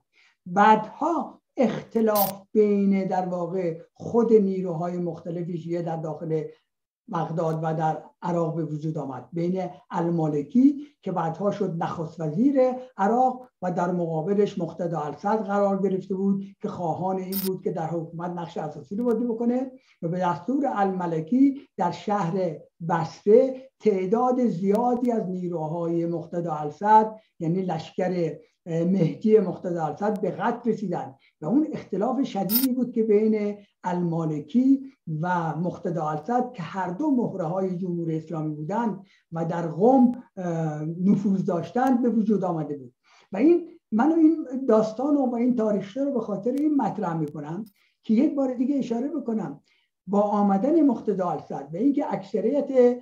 بعدها اختلاف بین در واقع خود نیروهای مختلف شیعه در داخل بغداد و در عراق به وجود آمد، بین المالکی که بعدها شد نخست وزیر عراق و در مقابلش مقتدی الاسد قرار گرفته بود که خواهان این بود که در حکومت نقش اساسی رو بازی بکنه و به دستور الملکی در شهر بصره تعداد زیادی از نیروهای مقتدی الاسد یعنی لشکر مهدی مقتدی الاسد به قتل رسیدن و اون اختلاف شدیدی بود که بین المالکی و مقتدی الاسد که هر دو مهره های جمهوری اسلامی بودند و در قم نفوذ داشتند به وجود آمده بود. و این من این داستان و این تاریخچه رو به خاطر این مطرح میکنم که یک بار دیگه اشاره بکنم با آمدن مقتدی الاسد و اینکه اکثریت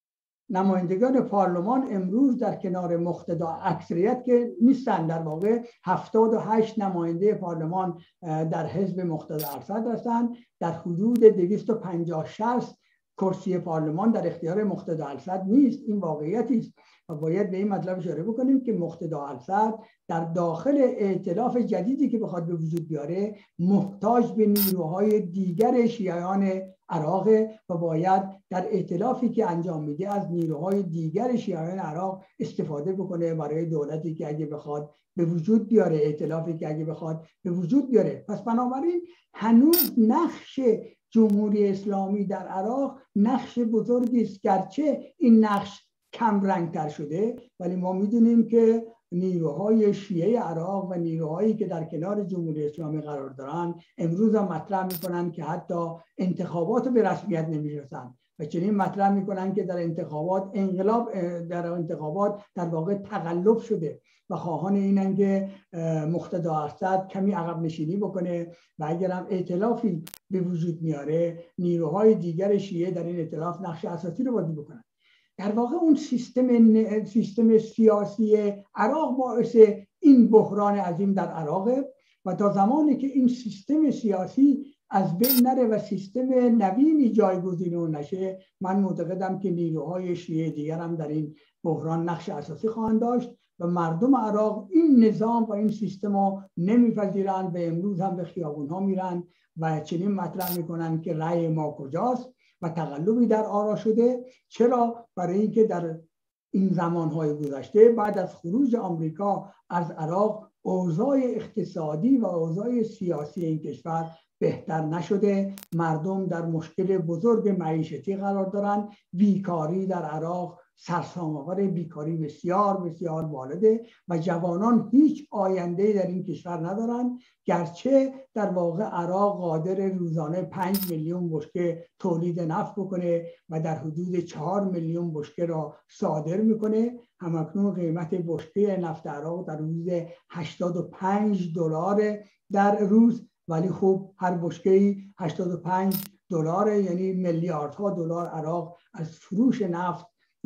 نمایندگان پارلمان امروز در کنار مقتدی، اکثریت که نیستن، در واقع هفتاد و هشت نماینده پارلمان در حزب مقتدی الاسد هستند، در حدود دویست و پنجاه شصت کرسی پارلمان در اختیار مقتدی الاسد نیست. این واقعیتی است و باید به این مطلب اشاره بکنیم که مقتدی الاسد در داخل ائتلاف جدیدی که بخواد به وجود بیاره محتاج به نیروهای دیگر شیعیان عراق و باید در ائتلافی که انجام میده از نیروهای دیگر شیعیان عراق استفاده بکنه برای دولتی که اگه بخواد به وجود بیاره، ائتلافی که اگه بخواد به وجود بیاره. پس بنابراین هنوز نقش جمهوری اسلامی در عراق نقش بزرگی است، گرچه این نقش کم رنگتر شده، ولی ما میدونیم که نیروهای شیعه عراق و نیروهایی که در کنار جمهوری اسلامی قرار دارن امروز هم مطرح میکنن که حتی انتخابات به رسمیت نمیرسن و چنین مطرح میکنن که در انتخابات انقلاب در انتخابات در واقع تقلب شده و خواهان اینن که مقتدی الاسد کمی عقب نشینی بکنه و اگر هم ائتلافی به وجود میاره نیروهای دیگر شیعه در این ائتلاف نقش اساسی رو بازی بکنن. در واقع اون سیستم سیستم سیاسی عراق باعث این بحران عظیم در عراق و تا زمانی که این سیستم سیاسی از بین نره و سیستم نوینی جایگزین نشه، من معتقدم که نیروهای شیعه دیگر هم در این بحران نقش اساسی خواهند داشت و مردم عراق این نظام و این سیستم رو نمیپذیرند و امروز هم به خیابون ها میرن و چنین مطرح میکنن که رأی ما کجاست و تقلبی در آرا شده. چرا؟ برای اینکه در این زمانهای گذشته بعد از خروج آمریکا از عراق اوضاع اقتصادی و اوضاع سیاسی این کشور بهتر نشده، مردم در مشکل بزرگ معیشتی قرار دارن، بیکاری در عراق سرسام‌آور، بیکاری بسیار بسیار بالده و جوانان هیچ آینده در این کشور ندارن، گرچه در واقع عراق قادر روزانه پنج میلیون بشکه تولید نفت بکنه و در حدود چهار میلیون بشکه را صادر میکنه. همکنون قیمت بشکه نفت عراق در حدود هشتاد و پنج دلار در روز، ولی خب هر بشکه‌ای هشتاد و پنج دلار یعنی میلیاردها دلار عراق از فروش نفت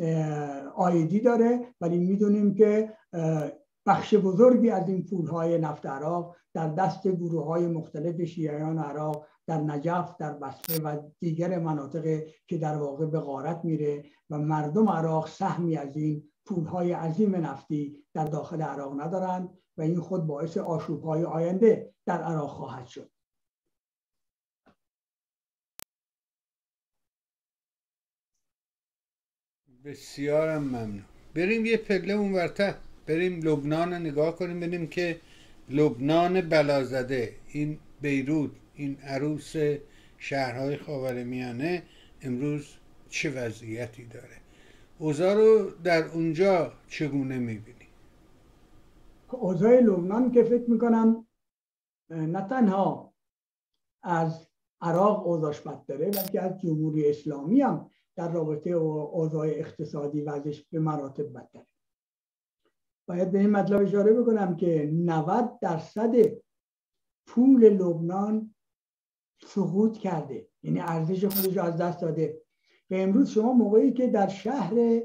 آیدی داره، ولی میدونیم که بخش بزرگی از این پولهای نفت عراق در دست گروه‌های مختلف شیعیان عراق در نجف، در بصره و دیگر مناطق که در واقع به غارت میره و مردم عراق سهمی از این پولهای عظیم نفتی در داخل عراق ندارند و این خود باعث آشوب‌های آینده در عراق خواهد شد. بسیارم ممنون. بریم یه پله اونورتر، بریم لبنان رو نگاه کنیم، ببینیم که لبنان بلازده، این بیروت، این عروس شهرهای خاورمیانه امروز چه وضعیتی داره؟ اوضاع رو در اونجا چگونه میبینی؟ اوضاع لبنان که فکر میکنم نه تنها از عراق اوضاعش بدتره بلکه از جمهوری اسلامی هم در رابطه اوضاع اقتصادی وضعش به مراتب بدتره. باید به این مطلب اشاره بکنم که نود درصد پول لبنان سقوط کرده، یعنی ارزش خودش رو از دست داده. و امروز شما موقعی که در شهر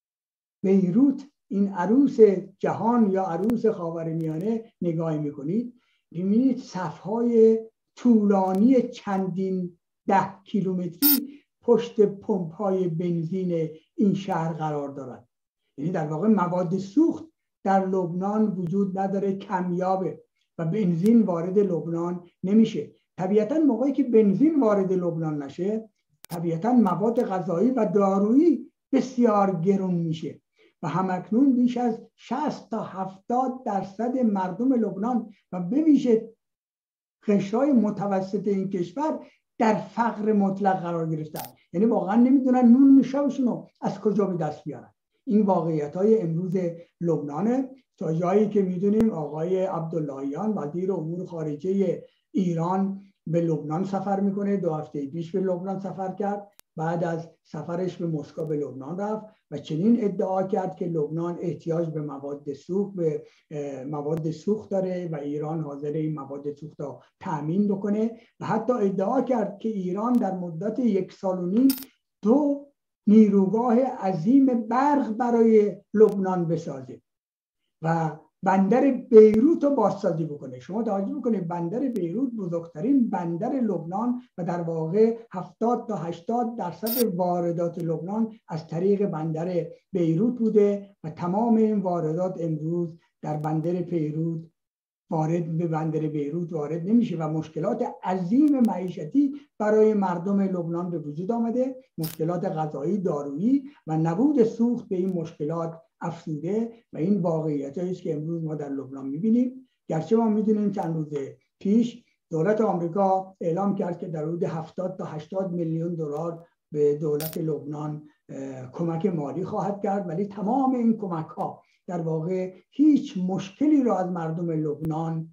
بیروت این عروس جهان یا عروس خاورمیانه نگاه میکنید، میبینید صفهای طولانی چندین ده کیلومتری پشت پمپ‌های بنزین این شهر قرار دارد. یعنی در واقع مواد سوخت در لبنان وجود نداره، کمیابه و بنزین وارد لبنان نمیشه. طبیعتاً موقعی که بنزین وارد لبنان نشه، طبیعتاً مواد غذایی و دارویی بسیار گرون میشه و همکنون بیش از شصت تا هفتاد درصد مردم لبنان و به ویژه قشرهای متوسط این کشور در فقر مطلق قرار گرفتن. یعنی واقعا نمیدونن نون شبشون رو از کجا به دست بیارن. این واقعیت های امروز لبنانه. تا جایی که میدونیم آقای عبداللهیان وزیر امور خارجه ایران به لبنان سفر میکنه. دو هفته پیش به لبنان سفر کرد، بعد از سفرش به مسکو به لبنان رفت و چنین ادعا کرد که لبنان احتیاج به مواد سوخت به مواد سوخت داره و ایران حاضر این مواد سوخت را تأمین بکنه و حتی ادعا کرد که ایران در مدت یک سال و نیم دو نیروگاه عظیم برق برای لبنان بسازه و بندر بیروت رو بازسازی بکنه. شما توجه بکنید بندر بیروت بزرگترین بندر لبنان و در واقع هفتاد تا هشتاد درصد واردات لبنان از طریق بندر بیروت بوده و تمام این واردات امروز در بندر بیروت وارد به بندر بیروت وارد نمیشه و مشکلات عظیم معیشتی برای مردم لبنان به وجود آمده. مشکلات غذایی، دارویی و نبود سوخت به این مشکلات افزوده و این واقعیتی است که امروز ما در لبنان میبینیم. گرچه ما میدونیم چند روز پیش دولت آمریکا اعلام کرد که در حدود هفتاد تا هشتاد میلیون دلار به دولت لبنان کمک مالی خواهد کرد، ولی تمام این کمک ها در واقع هیچ مشکلی را از مردم لبنان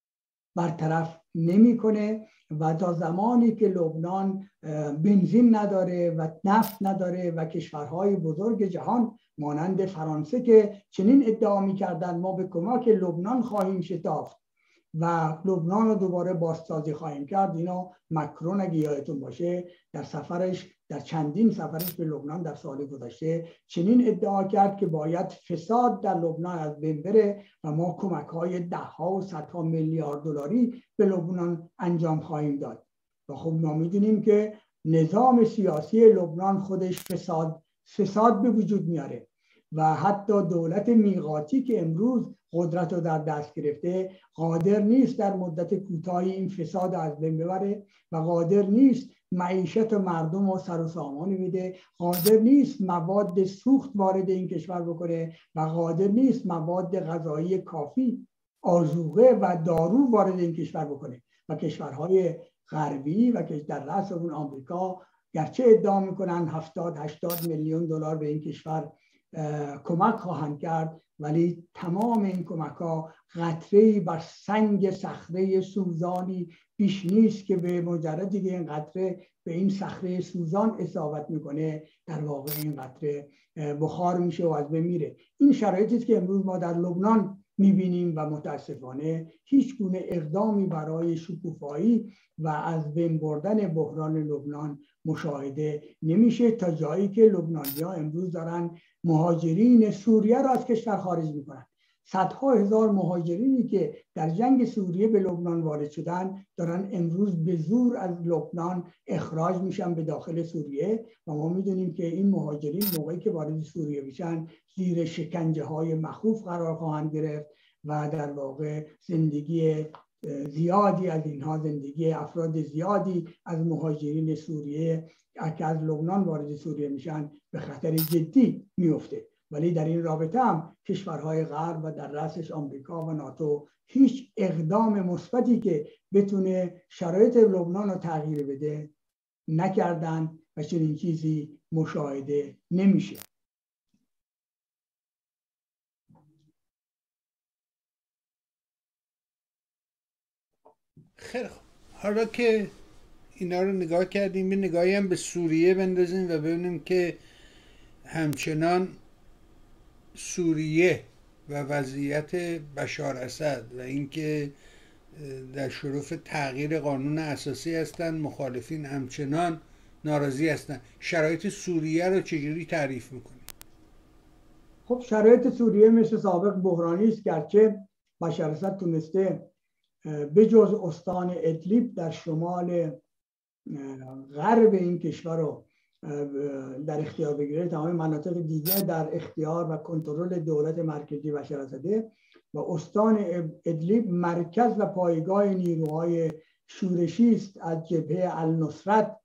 برطرف نمیکنه و تا زمانی که لبنان بنزین نداره و نفت نداره و کشورهای بزرگ جهان مانند فرانسه که چنین ادعا میکردن ما به کمک لبنان خواهیم شتافت و لبنان رو دوباره بازسازی خواهیم کرد، اینا مکرون اگه یادتون باشه در سفرش در چندین سفرش به لبنان در سال گذشته چنین ادعا کرد که باید فساد در لبنان از بین بره و ما کمک‌های ده ها و صدها میلیارد دلاری به لبنان انجام خواهیم داد. و خب ما میدونیم که نظام سیاسی لبنان خودش فساد فساد به وجود میاره و حتی دولت میقاتی که امروز قدرت رو در دست گرفته قادر نیست در مدت کوتاهی این فساد از بین ببره و قادر نیست معیشت مردم رو سر و سامانی بده، قادر نیست مواد سوخت وارد این کشور بکنه و قادر نیست مواد غذایی کافی، آذوقه و دارو وارد این کشور بکنه و کشورهای غربی و که در رأس اون آمریکا گرچه ادعا میکنن هفتاد هشتاد میلیون دلار به این کشور کمک خواهند کرد، ولی تمام این کمک ها قطره‌ای بر سنگ صخره سوزانی بیش نیست که به مجردی که این قطره به این صخره سوزان اصابت میکنه در واقع این قطره بخار میشه و از بین میره. این شرایطی است که امروز ما در لبنان میبینیم و متاسفانه هیچ گونه اقدامی برای شکوفایی و از بین بردن بحران لبنان مشاهده نمیشه، تا جایی که لبنانی‌ها امروز دارن مهاجرین سوریه را از کشور خارج میکنن. صدها هزار مهاجرینی که در جنگ سوریه به لبنان وارد شدن دارن امروز به زور از لبنان اخراج میشن به داخل سوریه و ما میدونیم که این مهاجرین موقعی که وارد سوریه میشن زیر شکنجه های مخوف قرار خواهند گرفت و در واقع زندگی زیادی از اینها زندگی افراد زیادی از مهاجرین سوریه که از لبنان وارد سوریه میشن به خطر جدی میفته. ولی در این رابطه هم کشورهای غرب و در رأسش آمریکا و ناتو هیچ اقدام مثبتی که بتونه شرایط لبنان رو تغییر بده نکردن و چنین چیزی مشاهده نمیشه. خیلی خوب، حالا که اینا رو نگاه کردیم یه نگاهی هم به سوریه بندازیم و ببینیم که همچنان سوریه و وضعیت بشار اسد و اینکه در شرف تغییر قانون اساسی هستند، مخالفین همچنان ناراضی هستند. شرایط سوریه رو چجوری تعریف میکنید؟ خب شرایط سوریه مثل سابق بحرانی است، گرچه بشار اسد تونسته به جز استان ادلیب در شمال غرب این کشور رو در اختیار بگیره، تمام مناطق دیگه در اختیار و کنترل دولت مرکزی بشار اسده و استان ادلیب مرکز و پایگاه نیروهای شورشی است از جبهه النصرت،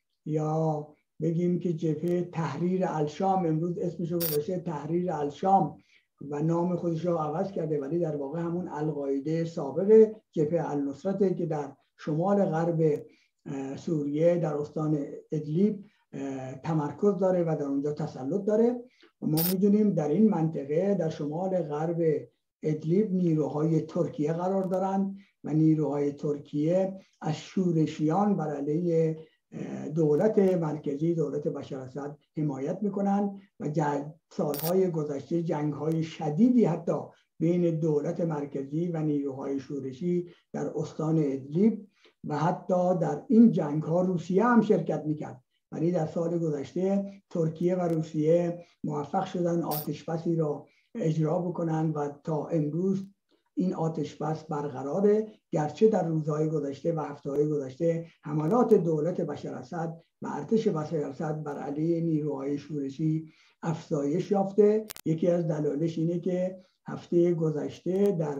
یا بگیم که جبهه تحریر الشام، امروز اسمش رو گذاشته تحریر الشام و نام خودش رو عوض کرده، ولی در واقع همون القاعده سابق جبهه النصرت که در شمال غرب سوریه در استان ادلیب تمرکز داره و در اونجا تسلط داره. و ما میدونیم در این منطقه در شمال غرب ادلیب نیروهای ترکیه قرار دارند و نیروهای ترکیه از شورشیان بر علیه دولت مرکزی، دولت بشار اسد حمایت میکنن و سالهای گذشته جنگهای شدیدی حتی بین دولت مرکزی و نیروهای شورشی در استان ادلیب و حتی در این جنگها روسیه هم شرکت میکرد، ولی در سال گذشته ترکیه و روسیه موفق شدن آتشبسی را اجرا بکنن و تا امروز این آتشبس برقراره، گرچه در روزهای گذشته و هفته‌های گذشته حملات دولت بشار اسد و ارتش بشار اسد بر علیه نیروهای شورشی افزایش یافته. یکی از دلایلش اینه که هفته گذشته در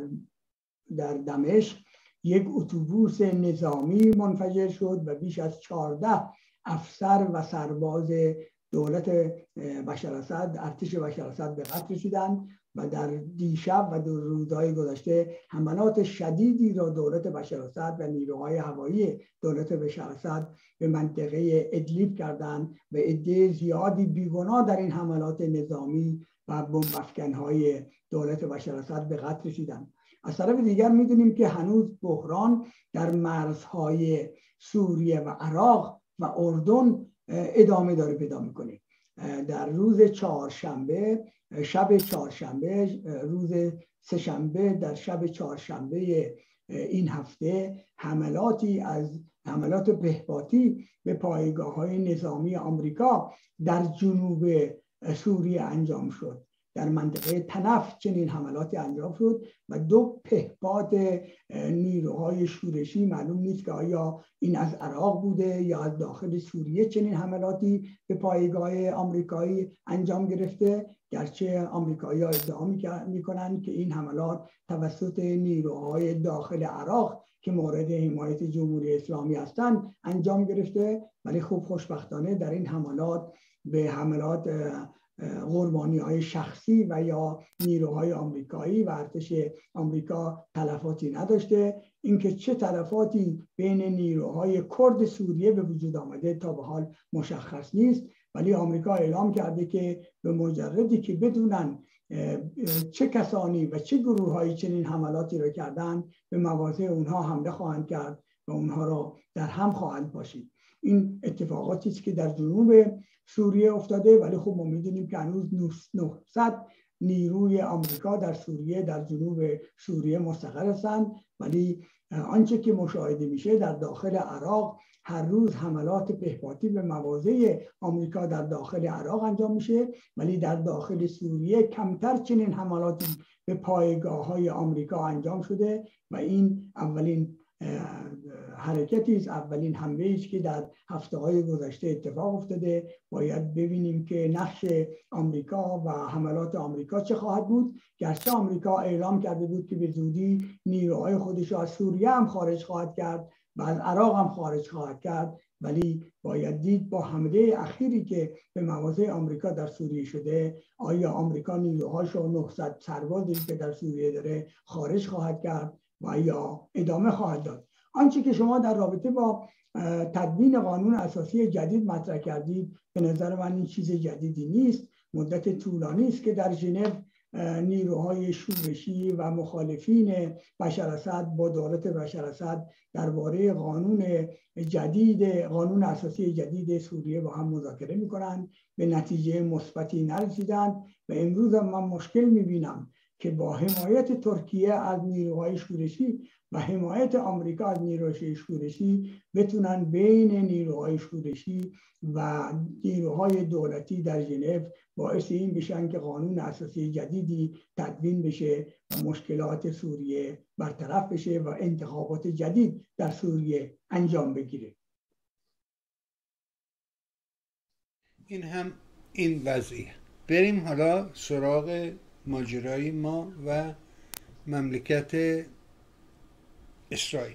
در دمشق یک اتوبوس نظامی منفجر شد و بیش از چهارده افسر و سرباز دولت بشار اسد، ارتش بشار اسد به قتل رسیدند و در دیشب و در روزهای گذشته حملات شدیدی را دولت بشار اسد و نیروهای هوایی دولت بشار اسد به منطقه ادلیب کردند و عده زیادی بیگناه در این حملات نظامی و بمب افکنهای دولت بشار اسد به قتل رسیدند. از طرف دیگر میدونیم که هنوز بحران در مرزهای سوریه و عراق و اردن ادامه داره پیدا میکنه. در روز چهارشنبه، شب چهارشنبه، روز سه‌شنبه در شب چهارشنبه این هفته حملاتی از حملات پهپادی به پایگاه‌های نظامی آمریکا در جنوب سوریه انجام شد. در منطقه تنف چنین حملاتی انجام شد و دو پهپاد نیروهای شورشی، معلوم نیست که آیا این از عراق بوده یا از داخل سوریه، چنین حملاتی به پایگاه آمریکایی انجام گرفته، گرچه آمریکایی‌ها ادعا می‌کنند که این حملات توسط نیروهای داخل عراق که مورد حمایت جمهوری اسلامی هستند انجام گرفته، ولی خوب خوشبختانه در این حملات به حملات قربانی‌های شخصی و یا نیروهای آمریکایی و ارتش آمریکا تلفاتی نداشته. اینکه چه تلفاتی بین نیروهای کرد سوریه به وجود آمده تا به حال مشخص نیست، ولی آمریکا اعلام کرده که به مجردی که بدونن چه کسانی و چه گروه‌هایی چنین حملاتی را کردن به مواضع اونها حمله خواهند کرد و اونها را در هم خواهند پاشید. این اتفاقاتی است که در جنوب سوریه افتاده، ولی خب ما می‌دونیم که هنوز نهصد نیروی آمریکا در سوریه، در جنوب سوریه مستقر هستند، ولی آنچه که مشاهده میشه در داخل عراق هر روز حملات پهپادی به مواضع آمریکا در داخل عراق انجام میشه، ولی در داخل سوریه کمتر چنین حملاتی به پایگاه‌های آمریکا انجام شده و این اولین حرکتی است، اولین حمله است که در هفته‌های گذشته اتفاق افتاده. باید ببینیم که نقش آمریکا و حملات آمریکا چه خواهد بود، گرچه آمریکا اعلام کرده بود که به زودی نیروهای خودش را از سوریه هم خارج خواهد کرد و از عراق هم خارج خواهد کرد، ولی باید دید با حمله اخیری که به مواضع آمریکا در سوریه شده آیا آمریکا نیروهاش رو نهصد سربازی که در سوریه داره خارج خواهد کرد و یا ادامه خواهد داد. آنچه که شما در رابطه با تدوین قانون اساسی جدید مطرح کردید به نظر من این چیز جدیدی نیست. مدت طولانی است که در ژنو نیروهای شورشی و مخالفین بشار اسد با دولت بشار اسد درباره قانون جدید، قانون اساسی جدید سوریه با هم مذاکره می‌کنند، به نتیجه مثبتی نرسیدند و امروز هم من مشکل می‌بینم که با حمایت ترکیه از نیروهای شورشی و حمایت آمریکا از نیروهای شورشی بتونن بین نیروهای شورشی و نیروهای دولتی در ژنو باعث این بشن که قانون اساسی جدیدی تدوین بشه و مشکلات سوریه برطرف بشه و انتخابات جدید در سوریه انجام بگیره. این هم این وضعیه. بریم حالا سراغ ماجرای ما و مملکت اسرائیل.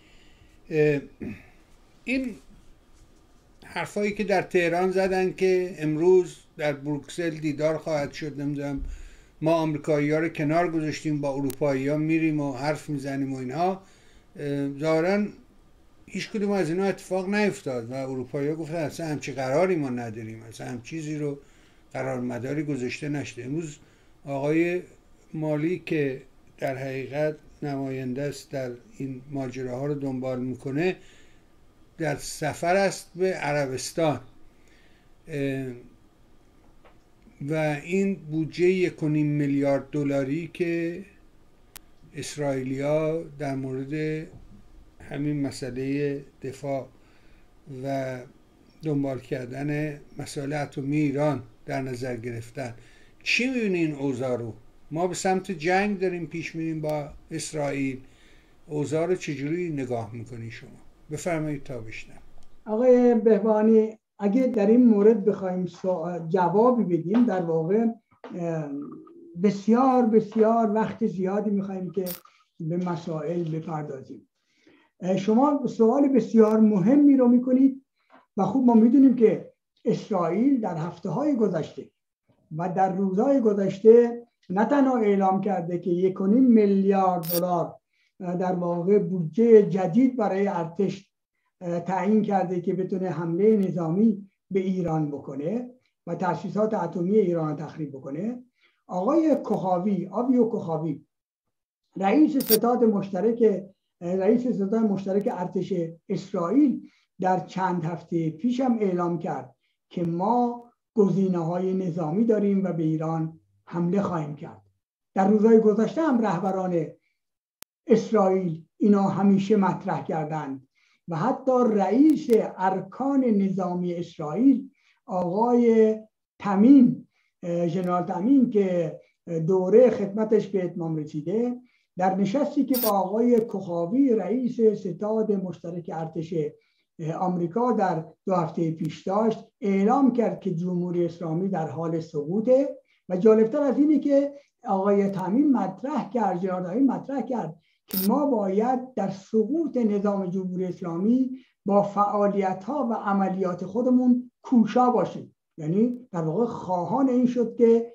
این حرفایی که در تهران زدن که امروز در بروکسل دیدار خواهد شد، نمیدونم ما آمریکایی‌ها رو کنار گذاشتیم با اروپایی‌ها میریم و حرف میزنیم و اینها، ظاهراً هیچ کدوم از اینا اتفاق نیفتاد و اروپایی‌ها گفتن اصلا همچی قراری ما نداریم، اصلا هم چیزی رو قرار مداری گذاشته نشده. امروز آقای مالی که در حقیقت نماینده است در این ماجراها رو دنبال میکنه در سفر است به عربستان و این بودجه یک و نیم میلیارد دلاری که اسرائیلیا در مورد همین مسئله دفاع و دنبال کردن مسائل اتمی ایران در نظر گرفتن، چی می‌بینی این اوضاع رو؟ ما به سمت جنگ داریم پیش میریم با اسرائیل، اوضاع رو چجوری نگاه میکنی شما؟ بفرمایید تا بشنم. آقای بهبانی، اگه در این مورد بخوایم جوابی بدیم، در واقع بسیار بسیار وقت زیادی میخوایم که به مسائل بپردازیم. شما سوال بسیار مهمی رو میکنید و خوب ما میدونیم که اسرائیل در هفته های گذشته و در روزهای گذشته نه تنها اعلام کرده که یک و نیم میلیارد دلار در واقع بودجه جدید برای ارتش تعیین کرده که بتونه حمله نظامی به ایران بکنه و تأسیسات اتمی ایران تخریب بکنه. آقای کخاوی، آویو کخاوی، رئیس ستاد مشترک رئیس ستاد مشترک ارتش اسرائیل در چند هفته پیش هم اعلام کرد که ما گزینه‌های نظامی داریم و به ایران حمله خواهیم کرد. در روزهای گذشته هم رهبران اسرائیل اینا همیشه مطرح کردند و حتی رئیس ارکان نظامی اسرائیل آقای تمیم، ژنرال تمیم که دوره خدمتش به اتمام رسیده، در نشستی که با آقای کخاوی رئیس ستاد مشترک ارتش آمریکا در دو هفته پیش داشت، اعلام کرد که جمهوری اسلامی در حال سقوطه. و جالبتر از اینه که آقای تمیم مطرح کرد، ژنرال تمیم مطرح کرد که ما باید در سقوط نظام جمهوری اسلامی با فعالیت‌ها و عملیات خودمون کوشا باشیم. یعنی در واقع خواهان این شد که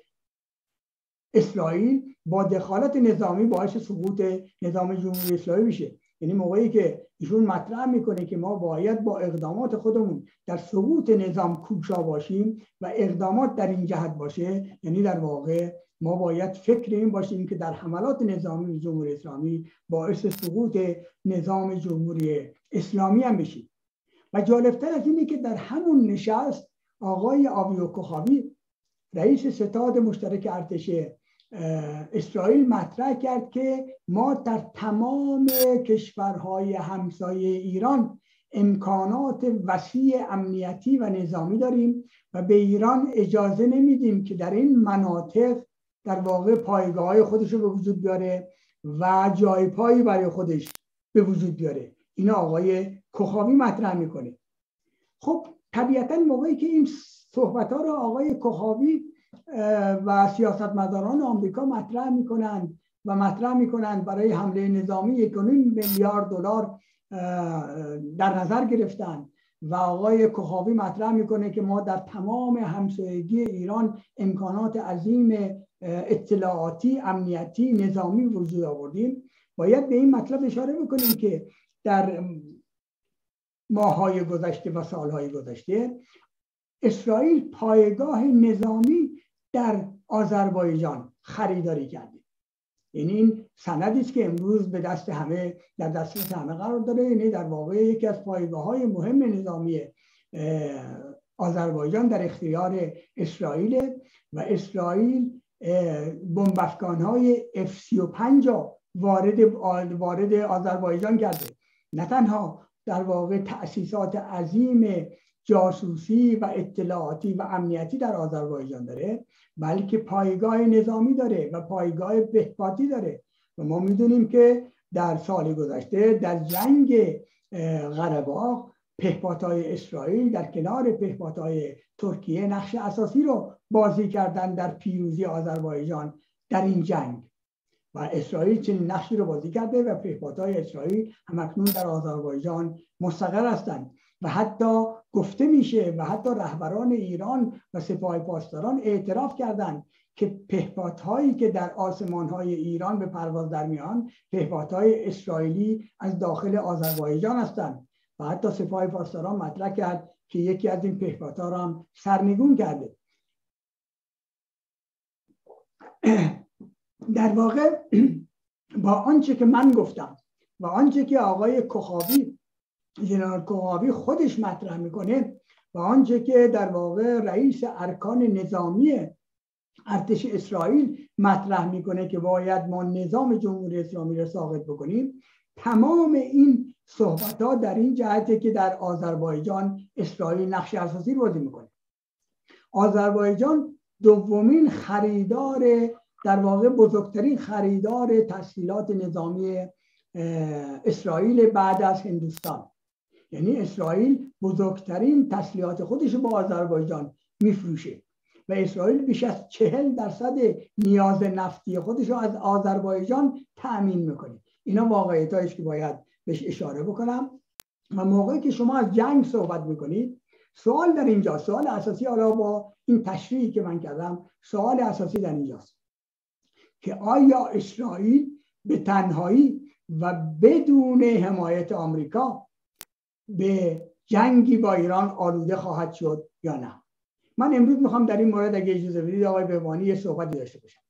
اسرائیل با دخالت نظامی باعث سقوط نظام جمهوری اسلامی بشه. یعنی موقعی که ایشون مطرح میکنه که ما باید با اقدامات خودمون در سقوط نظام کوشا باشیم و اقدامات در این جهت باشه، یعنی در واقع ما باید فکر این باشیم که در حملات نظامی جمهوری اسلامی باعث سقوط نظام جمهوری اسلامی هم بشیم. و جالبتر از اینه که در همون نشست آقای آویو کخاوی رئیس ستاد مشترک ارتش اسرائیل مطرح کرد که ما در تمام کشورهای همسایه ایران امکانات وسیع امنیتی و نظامی داریم و به ایران اجازه نمیدیم که در این مناطق در واقع پایگاه‌های خودش رو به وجود بیاره و جای پایی برای خودش به وجود بیاره. اینا آقای کخاوی مطرح میکنه. خب طبیعتاً موقعی که این صحبت‌ها رو آقای کخاوی و سیاستمداران آمریکا مطرح میکنند و مطرح میکنند برای حمله نظامی یک و نیم میلیارد دلار در نظر گرفتن و آقای کخاوی مطرح میکنه که ما در تمام همسایگی ایران امکانات عظیم اطلاعاتی، امنیتی، نظامی وجود آوردیم، باید به این مطلب اشاره بکنیم که در ماه‌های گذشته و سال‌های گذشته اسرائیل پایگاه نظامی در آذربایجان خریداری کرده. یعنی این سندی است که امروز به دست همه در دسترس همه قرار داره. یعنی در واقع یکی از پایگاه‌های مهم نظامی آذربایجان در اختیار اسرائیل و اسرائیل بمب افغان‌های اف سی و پنج وارد وارد آذربایجان کرده. نه تنها در واقع تأسیسات عظیم جاسوسی و اطلاعاتی و امنیتی در آذربایجان داره، بلکه پایگاه نظامی داره و پایگاه پهپادی داره. و ما میدونیم که در سال گذشته در جنگ قره‌باغ پهپادهای اسرائیل در کنار پهپادهای ترکیه نقش اساسی رو بازی کردن در پیروزی آذربایجان در این جنگ. و اسرائیل چنین نقشی رو بازی کرده و پهپادهای اسرائیل همکنون در آذربایجان مستقر هستند. و حتی گفته میشه و حتی رهبران ایران و سپاه پاسداران اعتراف کردند که پهپادهایی که در آسمانهای ایران به پرواز در میان پهپادهای اسرائیلی از داخل آذربایجان هستند. و حتی سپاه پاسداران مطرح کرد که یکی از این پهپادها را هم سرنگون کرده. در واقع با آنچه که من گفتم و آنچه که آقای کوخاوی ژنرال کوخاوی خودش مطرح میکنه و آنچه که در واقع رئیس ارکان نظامی ارتش اسرائیل مطرح میکنه که باید ما نظام جمهوری اسلامی را ساقط بکنیم، تمام این صحبت ها در این جهته که در آذربایجان اسرائیل نقش اساسی رو بازی میکنه. آذربایجان دومین خریدار، در واقع بزرگترین خریدار تسهیلات نظامی اسرائیل بعد از هندوستان. یعنی اسرائیل بزرگترین تسلیحات خودش با آذربایجان میفروشه و اسرائیل بیش از چهل درصد نیاز نفتی خودش رو از آذربایجان تأمین میکنه. اینا واقعیتایش که باید بهش اشاره بکنم. و موقعی که شما از جنگ صحبت میکنید، سوال در اینجا، سوال اساسی، حالا با این تشریحی که من کردم، سوال اساسی در اینجاست که آیا اسرائیل به تنهایی و بدون حمایت آمریکا به جنگی با ایران آلوده خواهد شد یا نه؟ من امروز میخوام در این مورد اگه اجازه بدید آقای بهبانی یه صحبتی داشته باشم.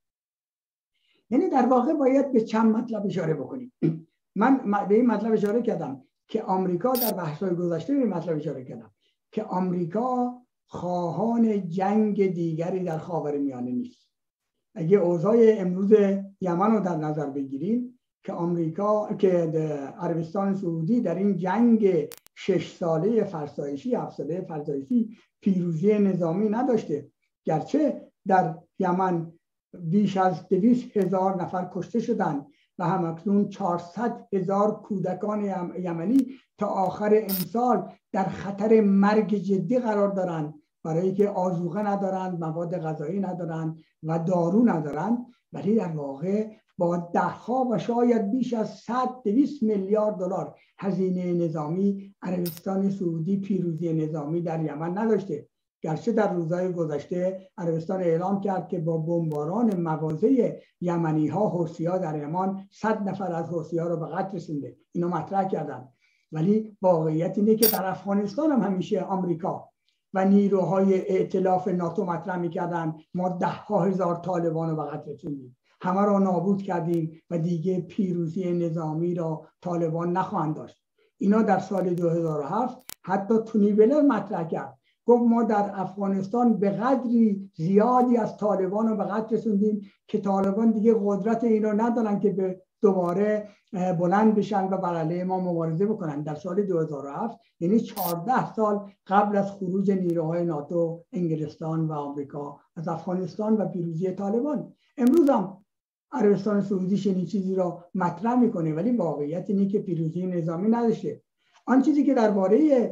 یعنی در واقع باید به چند مطلب اشاره بکنیم. من به این مطلب اشاره کردم که آمریکا در بحث‌های گذشته به این مطلب اشاره کردم که آمریکا خواهان جنگ دیگری در خاورمیانه نیست. اگه اوضاع امروز یمن رو در نظر بگیریم که آمریکا که عربستان سعودی در این جنگ شش ساله فرسایشی هفت ساله فرسایشی پیروزی نظامی نداشته، گرچه در یمن بیش از دویست هزار نفر کشته شدند و همکنون چهارصد هزار کودکان یمنی تا آخر امسال در خطر مرگ جدی قرار دارند، برای که آذوقه ندارند، مواد غذایی ندارند و دارو ندارند. ولی در واقع با دهها و شاید بیش از صد دویست میلیارد دلار هزینه نظامی عربستان سعودی پیروزی نظامی در یمن نداشته. گرچه در روزهای گذشته عربستان اعلام کرد که با بمباران مواضع یمنی ها حوثی‌ها در یمن صد نفر از حوثی‌ها رو به قتل رسونده، اینو مطرح کردن. ولی واقعیت اینه که در افغانستان هم همیشه آمریکا و نیروهای ائتلاف ناتو مطرح می‌کردن ما ده ها هزار طالبان رو به قتل رسوندیم، همه را نابود کردیم و دیگه پیروزی نظامی را طالبان نخواهند داشت. اینا در سال دو هزار و هفت حتی تونی بلر مطرح کرد، گفت ما در افغانستان به قدری زیادی از طالبان رو به قتل رسوندیم که طالبان دیگه قدرت این رو ندارن که به دوباره بلند بشن و بر علیه ما مبارزه بکنن. در سال دو هزار و هفت، یعنی چهارده سال قبل از خروج نیروهای ناتو، انگلستان و آمریکا از افغانستان و پیروزی طالبان. امروز هم عربستان سعودی چنین چیزی را مطرح میکنه، ولی واقعیت اینه که پیروزی نظامی نداشته. آن چیزی که درباره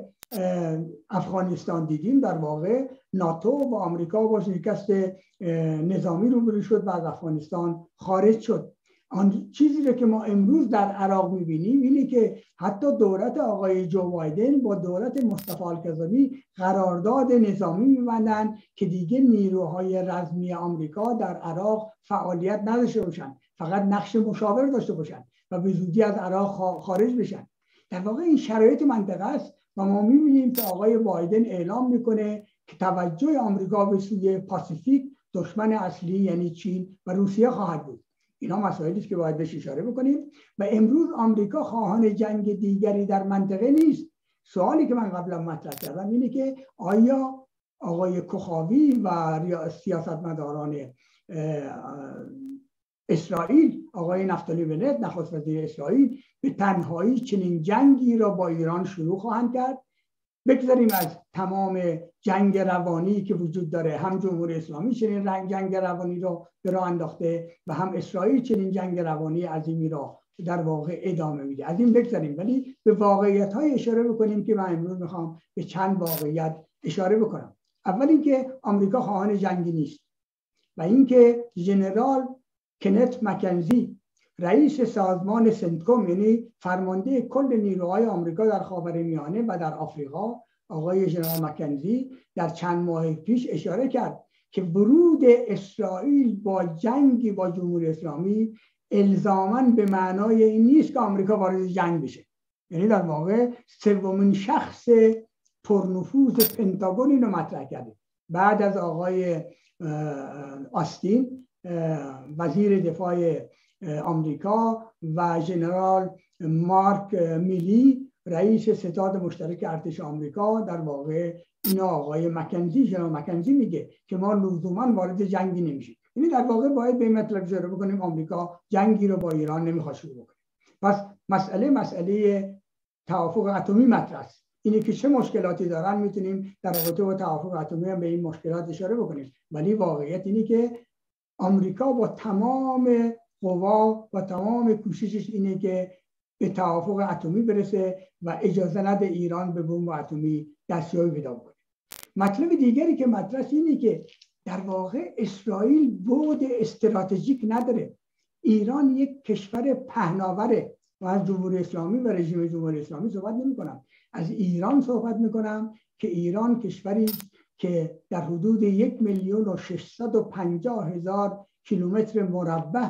افغانستان دیدیم، در واقع ناتو و آمریکا با شکست نظامی روبرو شد و از افغانستان خارج شد. آن چیزی رو که ما امروز در عراق میبینیم اینه که حتی دولت آقای جو بایدن با دولت مصطفی الکاظمی قرارداد نظامی میبندن که دیگه نیروهای رزمی آمریکا در عراق فعالیت نداشته باشن، فقط نقش مشاور داشته باشن و به زودی از عراق خارج بشن. در واقع این شرایط منطقه است و ما میبینیم که آقای بایدن اعلام میکنه که توجه آمریکا به سوی پاسیفیک دشمن اصلی یعنی چین و روسیه خواهد بود. اینا مسائلی است که باید بهش اشاره بکنیم. و امروز آمریکا خواهان جنگ دیگری در منطقه نیست. سوالی که من قبلا مطرح کردم اینه که آیا آقای کوخاوی و سیاستمداران اسرائیل، آقای نفتالی بنت نخست وزیر اسرائیل، به تنهایی چنین جنگی را با ایران شروع خواهند کرد. بگذاریم از تمام جنگ روانی که وجود داره، هم جمهوری اسلامی چنین جنگ روانی را به راه انداخته و هم اسرائیل چنین جنگ روانی عظیمی را در واقع ادامه میده. از این بگذاریم، ولی به واقعیت های اشاره بکنیم که من امروز میخوام به چند واقعیت اشاره بکنم. اول اینکه آمریکا خواهان جنگی نیست و اینکه ژنرال کنت مکنزی، رئیس سازمان سنتکوم، یعنی فرمانده کل نیروهای آمریکا در خاورمیانه و در آفریقا، آقای ژنرال مکنزی در چند ماه پیش اشاره کرد که ورود اسرائیل با جنگی با جمهوری اسلامی الزاماً به معنای این نیست که آمریکا وارد جنگ بشه. یعنی در واقع سومین شخص پرنفوذ پنتاگون اینو مطرح کرده بعد از آقای آستین وزیر دفاع آمریکا و ژنرال مارک میلی رئیس ستاد مشترک ارتش آمریکا. در واقع اینا آقای مکنزی، ژنرال مکنزی میگه که ما لزوما وارد جنگی نمیشیم. یعنی در واقع باید به این مطلب اشاره بکنیم آمریکا جنگی رو با ایران نمیخواد شروع بکنه. پس مسئله مسئله توافق اتمی مطرح است. اینه که چه مشکلاتی دارن میتونیم در رابطه با توافق اتمی هم به این مشکلات اشاره بکنیم، ولی واقعیت اینه که آمریکا با تمام قوا و تمام کوششش اینه که به توافق اتمی برسه و اجازه نده ایران به بمب اتمی دستیابی پیدا کنه. مطلب دیگری که مطرح اینه که در واقع اسرائیل بعد استراتژیک نداره. ایران یک کشور پهناوره و از جمهوری اسلامی و رژیم جمهوری اسلامی صحبت نمی کنم، از ایران صحبت می کنم که ایران کشوری که در حدود یک میلیون و ششصد و پنجاه هزار کیلومتر مربع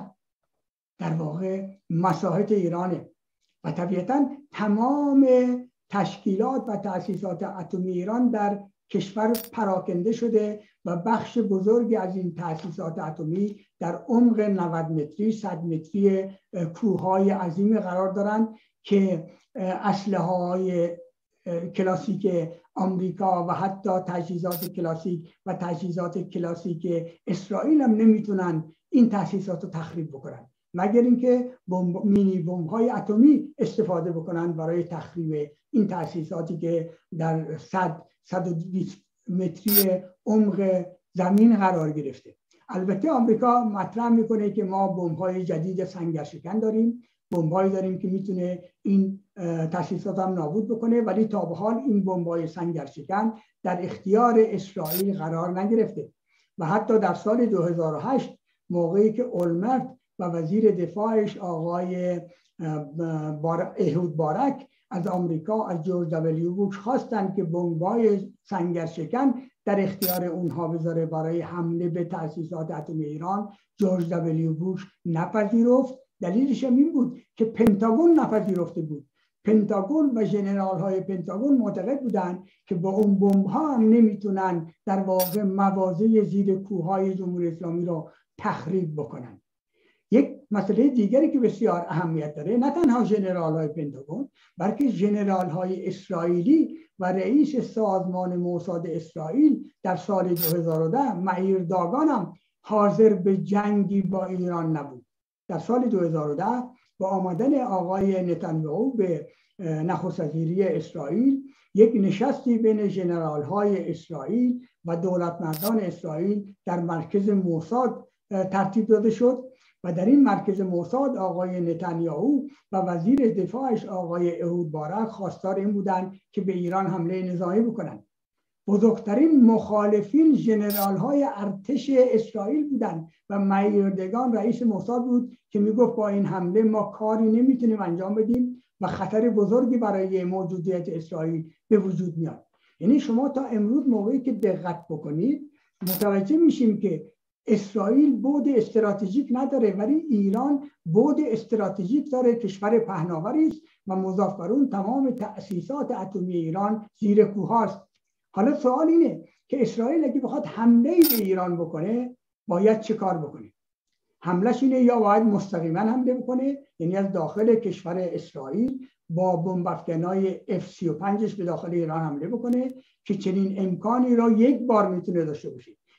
در واقع مساحت ایرانه و طبیعتا تمام تشکیلات و تأسیسات اتمی ایران در کشور پراکنده شده و بخش بزرگی از این تأسیسات اتمی در عمق نود متری، صد متری کوههای عظیم قرار دارند که اسلحه‌های کلاسیک آمریکا و حتی تجهیزات کلاسیک و تجهیزات کلاسیک اسرائیل هم نمیتونن این تأسیسات رو تخریب بکنن، مگر اینکه بمب مینی بمب های اتمی استفاده بکنن برای تخریب این تأسیساتی که در صد صد و بیست متری عمق زمین قرار گرفته. البته آمریکا مطرح میکنه که ما بمب های جدید سنگرشکن داریم، بمب هایی داریم که میتونه این تأسیسات هم نابود بکنه، ولی تا به حال این بمب های سنگرشکن در اختیار اسرائیل قرار نگرفته و حتی در سال دو هزار و هشت موقعی که اولمرت و وزیر دفاعش آقای اهود بارک از آمریکا، از جورج دبلیو بوش خواستند که بمب‌های سنگرشکن در اختیار اونها بذاره برای حمله به تأسیسات اتمی ایران، جورج دبلیو بوش نپذیرفت. دلیلش هم این بود که پنتاگون نپذیرفته بود. پنتاگون و ژنرال های پنتاگون معتقد بودند که با اون بمب ها هم نمیتونن در واقع مواضع زیر کوههای جمهوری اسلامی رو تخریب بکنن. یک مسئله دیگری که بسیار اهمیت داره، نه تنها ژنرال های پنتاگون بلکه ژنرال های اسرائیلی و رئیس سازمان موساد اسرائیل در سال دو هزار و ده معیر داگان هم حاضر به جنگی با ایران نبود. در سال دو هزار و ده با آمدن آقای نتانیاهو به نخست وزیری اسرائیل یک نشستی بین ژنرال های اسرائیل و دولتمردان اسرائیل در مرکز موساد ترتیب داده شد و در این مرکز موساد آقای نتانیاهو و وزیر دفاعش آقای اهود بارک خواستار این بودند که به ایران حمله نظامی بکنند. بزرگترین مخالفین ژنرال های ارتش اسرائیل بودند و معیردگان رئیس موساد بود که میگفت با این حمله ما کاری نمیتونیم انجام بدیم و خطر بزرگی برای موجودیت اسرائیل به وجود میاد. یعنی شما تا امروز موقعی که دقت بکنید متوجه میشیم که اسرائیل بعد استراتژیک نداره، ولی ایران بعد استراتژیک داره، کشور پهناوری است و مضاف بر اون تمام تأسیسات اتمی ایران زیر کوه‌هاست. حالا سوال اینه که اسرائیل اگه بخواد حمله به ایران بکنه باید چه کار بکنه؟ حملش اینه یا باید مستقیما حمله بکنه، یعنی از داخل کشور اسرائیل با بمب افکنای اف سی و پنج به داخل ایران حمله بکنه که چنین امکانی را یک بار میتونه داشته باشه،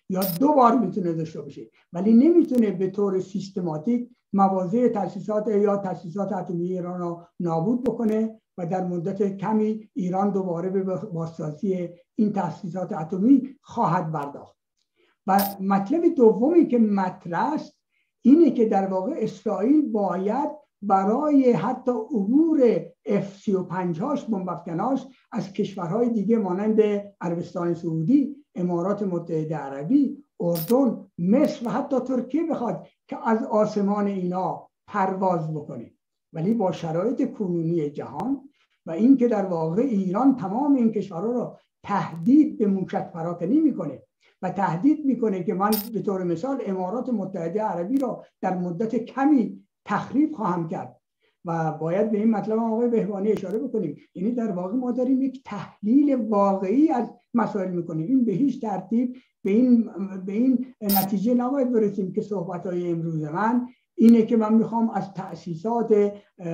یا دو بار میتونه داشته باشه، ولی نمیتونه به طور سیستماتیک مواضع تاسیسات یا تاسیسات اتمی ایران رو نابود بکنه و در مدت کمی ایران دوباره به بازسازی این تاسیسات اتمی خواهد پرداخت. و مطلب دومی که مطرح است اینه که در واقع اسرائیل باید برای حتی عبور اف سی و پنج هاش بمب‌افکناش از کشورهای دیگه مانند عربستان سعودی، امارات متحده عربی، اردن، مصر و حتی ترکیه بخواد که از آسمان اینا پرواز بکنه، ولی با شرایط کنونی جهان و این که در واقع ایران تمام این کشورها رو تهدید به موشک پراکنی میکنه و تهدید میکنه که من به طور مثال امارات متحده عربی را در مدت کمی تخریب خواهم کرد و باید به این مطلب آقای بهبانی اشاره بکنیم. یعنی در واقع ما داریم یک تحلیل واقعی از مسائل میکنیم. این به هیچ ترتیب به این به این نتیجه نباید برسیم که صحبت‌های امروز من اینه که من میخوام از تأسیسات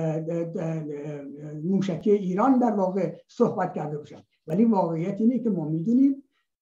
موشکی ایران در واقع صحبت کرده باشم، ولی واقعیت اینه که ما میدونیم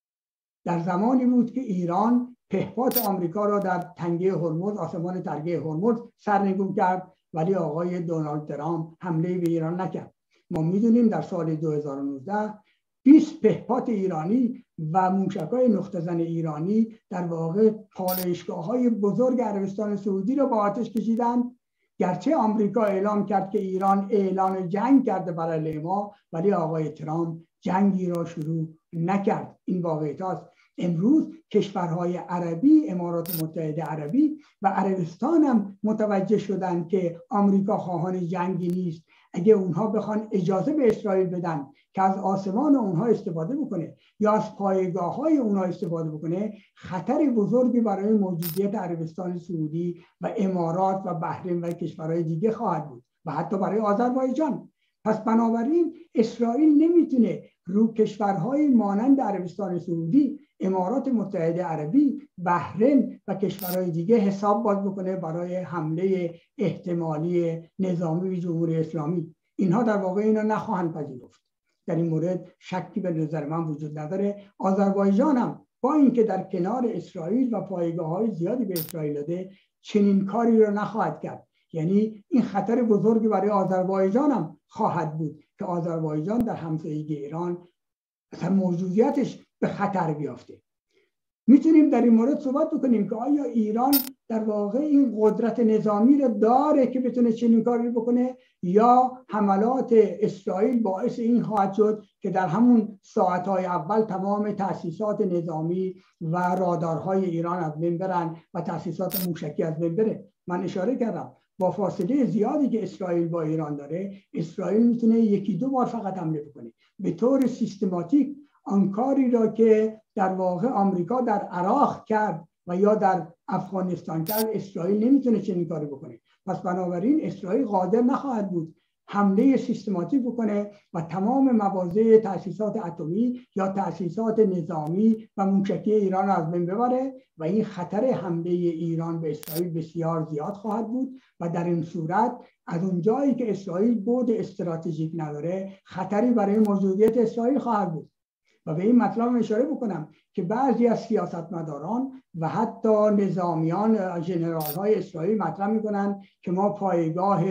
در زمانی بود که ایران پهپاد آمریکا را در تنگه هرمز، آسمان تنگه هرمز سرنگون کرد، ولی آقای دونالد ترامپ حمله به ایران نکرد. ما میدونیم در سال دو هزار و نوزده بیست پهپاد ایرانی و موشک‌های نقطه زن ایرانی در واقع پالایشگاه‌های بزرگ عربستان سعودی را با آتش کشیدند. گرچه آمریکا اعلام کرد که ایران اعلان جنگ کرده بر علیه ما، ولی آقای ترامپ جنگی را شروع نکرد. این واقعیت است. امروز کشورهای عربی، امارات متحده عربی و عربستان هم متوجه شدند که آمریکا خواهان جنگی نیست. اگه اونها بخوان اجازه به اسرائیل بدن که از آسمان اونها استفاده بکنه یا از پایگاه های اونها استفاده بکنه، خطر بزرگی برای موجودیت عربستان سعودی و امارات و بحرین و کشورهای دیگه خواهد بود و حتی برای آذربایجان. پس بنابراین اسرائیل نمیتونه رو کشورهای مانند عربستان سعودی، امارات متحده عربی، بحرین و کشورهای دیگه حساب باز بکنه برای حمله احتمالی نظامی جمهوری اسلامی. اینها در واقع اینا نخواهند پذیرفت. در این مورد شکی به نظر من وجود نداره. آذربایجان هم با اینکه در کنار اسرائیل و پایگاه‌های زیادی به اسرائیل داده، چنین کاری رو نخواهد کرد. یعنی این خطر بزرگی برای آذربایجان هم خواهد بود که آذربایجان در همسایگی ایران اصلا موجودیتش به خطر بیافته. میتونیم در این مورد صحبت بکنیم که آیا ایران در واقع این قدرت نظامی رو داره که بتونه چنین کاری بکنه، یا حملات اسرائیل باعث این خواهد شد که در همون ساعتهای اول تمام تأسیسات نظامی و رادارهای ایران از بین برن و تأسیسات موشکی از بین بره. من اشاره کردم با فاصله زیادی که اسرائیل با ایران داره، اسرائیل میتونه یکی دو بار فقط حمله بکنه. به طور سیستماتیک آن کاری را که در واقع آمریکا در عراق کرد و یا در افغانستان کرد، اسرائیل نمیتونه چنین کاری بکنه. پس بنابراین اسرائیل قادر نخواهد بود حمله سیستماتیک بکنه و تمام مواضع تأسیسات اتمی یا تأسیسات نظامی و موشکی ایران را از بین ببره و این خطر حمله ایران به اسرائیل بسیار زیاد خواهد بود و در این صورت از اون جایی که اسرائیل بود استراتژیک نداره، خطری برای موجودیت اسرائیل خواهد بود. و به این مطلب اشاره بکنم که بعضی از سیاستمداران و حتی نظامیان ژنرال‌های اسرائیل مطرح می‌کنند که ما پایگاه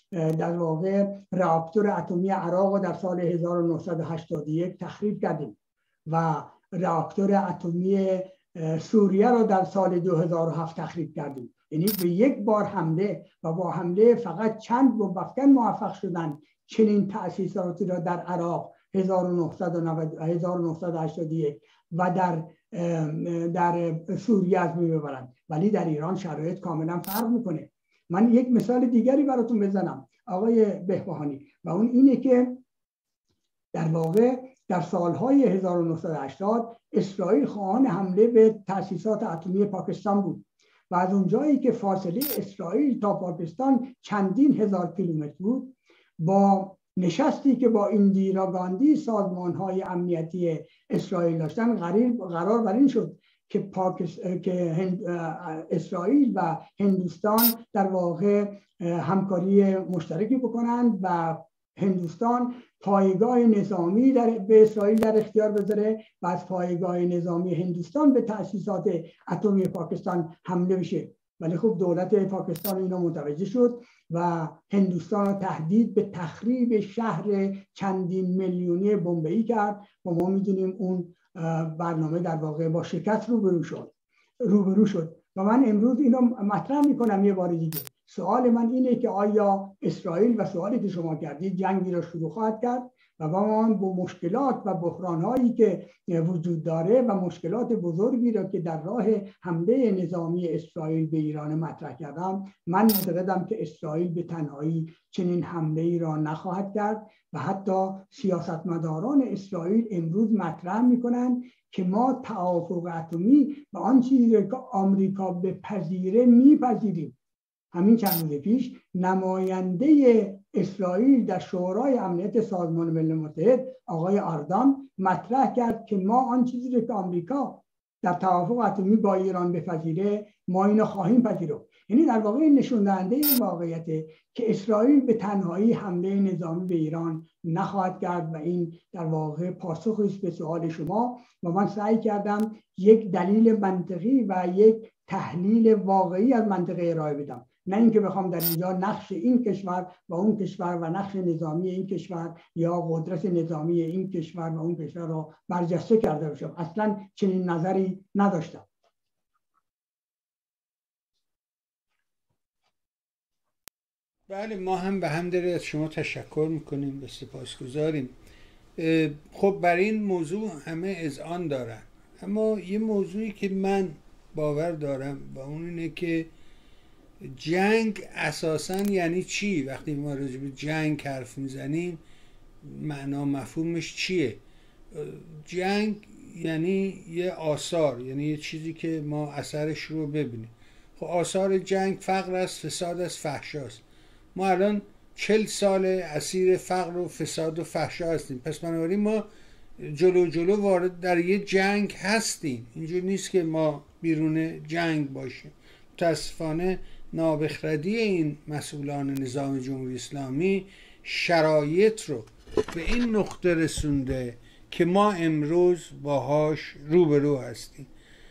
در واقع راکتور اتمی عراق در سال هزار و نهصد و هشتاد و یک تخریب کردیم و راکتور اتمی سوریه را در سال دو هزار و هفت تخریب کردیم. یعنی به یک بار حمله و با حمله فقط چند بمب‌افکن موفق شدن چنین تأسیساتی را در عراق هزار و نهصد و هشتاد و یک و در در سوریه از بین ببرند، ولی در ایران شرایط کاملا فرق میکنه. من یک مثال دیگری براتون بزنم آقای بهبهانی، و اون اینه که در واقع در سالهای هزار و نهصد و هشتاد اسرائیل خواهان حمله به تأسیسات اتمی پاکستان بود و از اونجایی که فاصله اسرائیل تا پاکستان چندین هزار کیلومتر بود، با نشستی که با ایندیرا گاندی سازمان‌های امنیتی اسرائیل داشتن قرار بر این شد که پاکس... که هند... اسرائیل و هندوستان در واقع همکاری مشترکی بکنند و هندوستان پایگاه نظامی در به اسرائیل در اختیار بذاره و از پایگاه نظامی هندوستان به تأسیسات اتمی پاکستان حمله بشه. ولی خب دولت پاکستان اینا متوجه شد و هندوستان رو تهدید به تخریب شهر چندین میلیونی بمبئی کرد و ما میدونیم اون برنامه در واقع با شکست روبرو شد روبرو شد و من امروز اینو مطرح میکنم یه بار دیگه. سوال من اینه که آیا اسرائیل و سوالی که شما کردید جنگی را شروع خواهد کرد و ما با مشکلات و بحران‌هایی که وجود داره و مشکلات بزرگی را که در راه حمله نظامی اسرائیل به ایران مطرح کردم، من معتقدم که اسرائیل به تنهایی چنین حمله‌ای را نخواهد کرد و حتی سیاستمداران اسرائیل امروز مطرح می‌کنند که ما توافق اتمی و آن چیزی که آمریکا بپذیره میپذیریم. همین چند روز پیش نماینده اسرائیل در شورای امنیت سازمان ملل متحد آقای آردان مطرح کرد که ما آن چیزی که آمریکا در توافق اتمی با ایران بپذیره ما اینو خواهیم پذیرفت. یعنی در واقع نشون دهنده این واقعیته که اسرائیل به تنهایی حمله نظامی به ایران نخواهد کرد و این در واقع پاسخی است به سوال شما و من سعی کردم یک دلیل منطقی و یک تحلیل واقعی از منطقه ارائه بدم، نه اینکه بخوام در اینجا نقش این کشور و اون کشور و نقش نظامی این کشور یا قدرت نظامی این کشور و اون کشور رو برجسته کرده باشم. اصلا چنین نظری نداشتم. بله، ما هم به هم داره از شما تشکر میکنیم، به سپاسگزاریم. خب برای این موضوع همه اذعان دارن، اما یه موضوعی که من باور دارم و اون اینه که جنگ اساساً یعنی چی؟ وقتی ما راجع به جنگ حرف میزنیم معنا مفهومش چیه؟ جنگ یعنی یه آثار، یعنی یه چیزی که ما اثرش رو ببینیم. خب آثار جنگ فقر است، فساد است، فحشاست. ما الان چل سال اسیر فقر و فساد و فحشا هستیم، پس بنابراین ما جلو جلو وارد در یه جنگ هستیم. اینجور نیست که ما بیرون جنگ باشیم. متاسفانه نابخردی این مسئولان نظام جمهوری اسلامی شرایط رو به این نقطه رسونده که ما امروز باهاش روبرو هستیم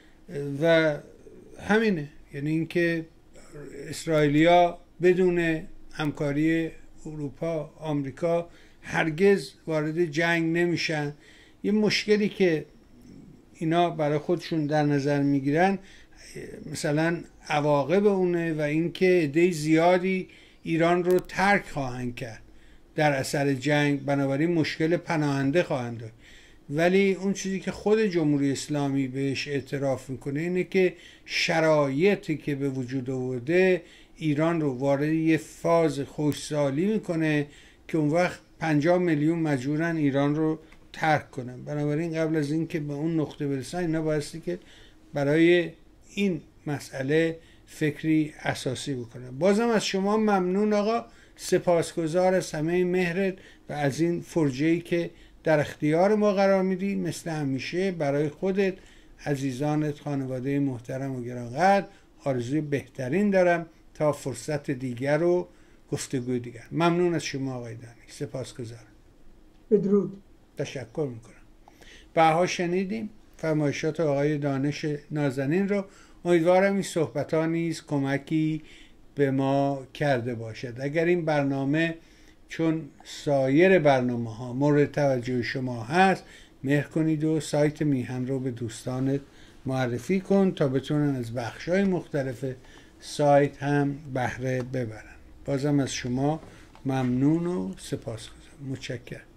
و همینه. یعنی اینکه اسرائیلیا بدون همکاری اروپا، آمریکا هرگز وارد جنگ نمیشن. یه مشکلی که اینا برای خودشون در نظر میگیرن مثلا عواقب اونه و اینکه عده زیادی ایران رو ترک خواهند کرد در اثر جنگ، بنابراین مشکل پناهنده خواهند داشت. ولی اون چیزی که خود جمهوری اسلامی بهش اعتراف میکنه اینه که شرایطی که به وجود آورده ایران رو وارد یه فاز خوشسالی میکنه که اون وقت پنجاه میلیون مجبورن ایران رو ترک کنن. بنابراین قبل از این که به اون نقطه برسن اینا بایستی که برای این مسئله فکری اساسی بکنن. بازم از شما ممنون آقا، سپاسگزار از همه مهرت و از این فرجه‌ای که در اختیار ما قرار میدی. مثل همیشه برای خودت، عزیزانت، خانواده محترم و گرانقدر آرزوی بهترین دارم تا فرصت دیگر و گفتگوی دیگر. ممنون از شما آقای دانی، سپاسگزارم. بدرود. تشکر میکنم. بها شنیدیم فرمایشات آقای دانش نازنین رو. امیدوارم این صحبت ها نیز کمکی به ما کرده باشد. اگر این برنامه چون سایر برنامه ها مورد توجه شما هست، مهر کنید و سایت میهن رو به دوستانت معرفی کن تا بتونن از بخش‌های مختلف سایت هم بهره ببرن. بازم از شما ممنون و سپاسگزارم. متشکرم.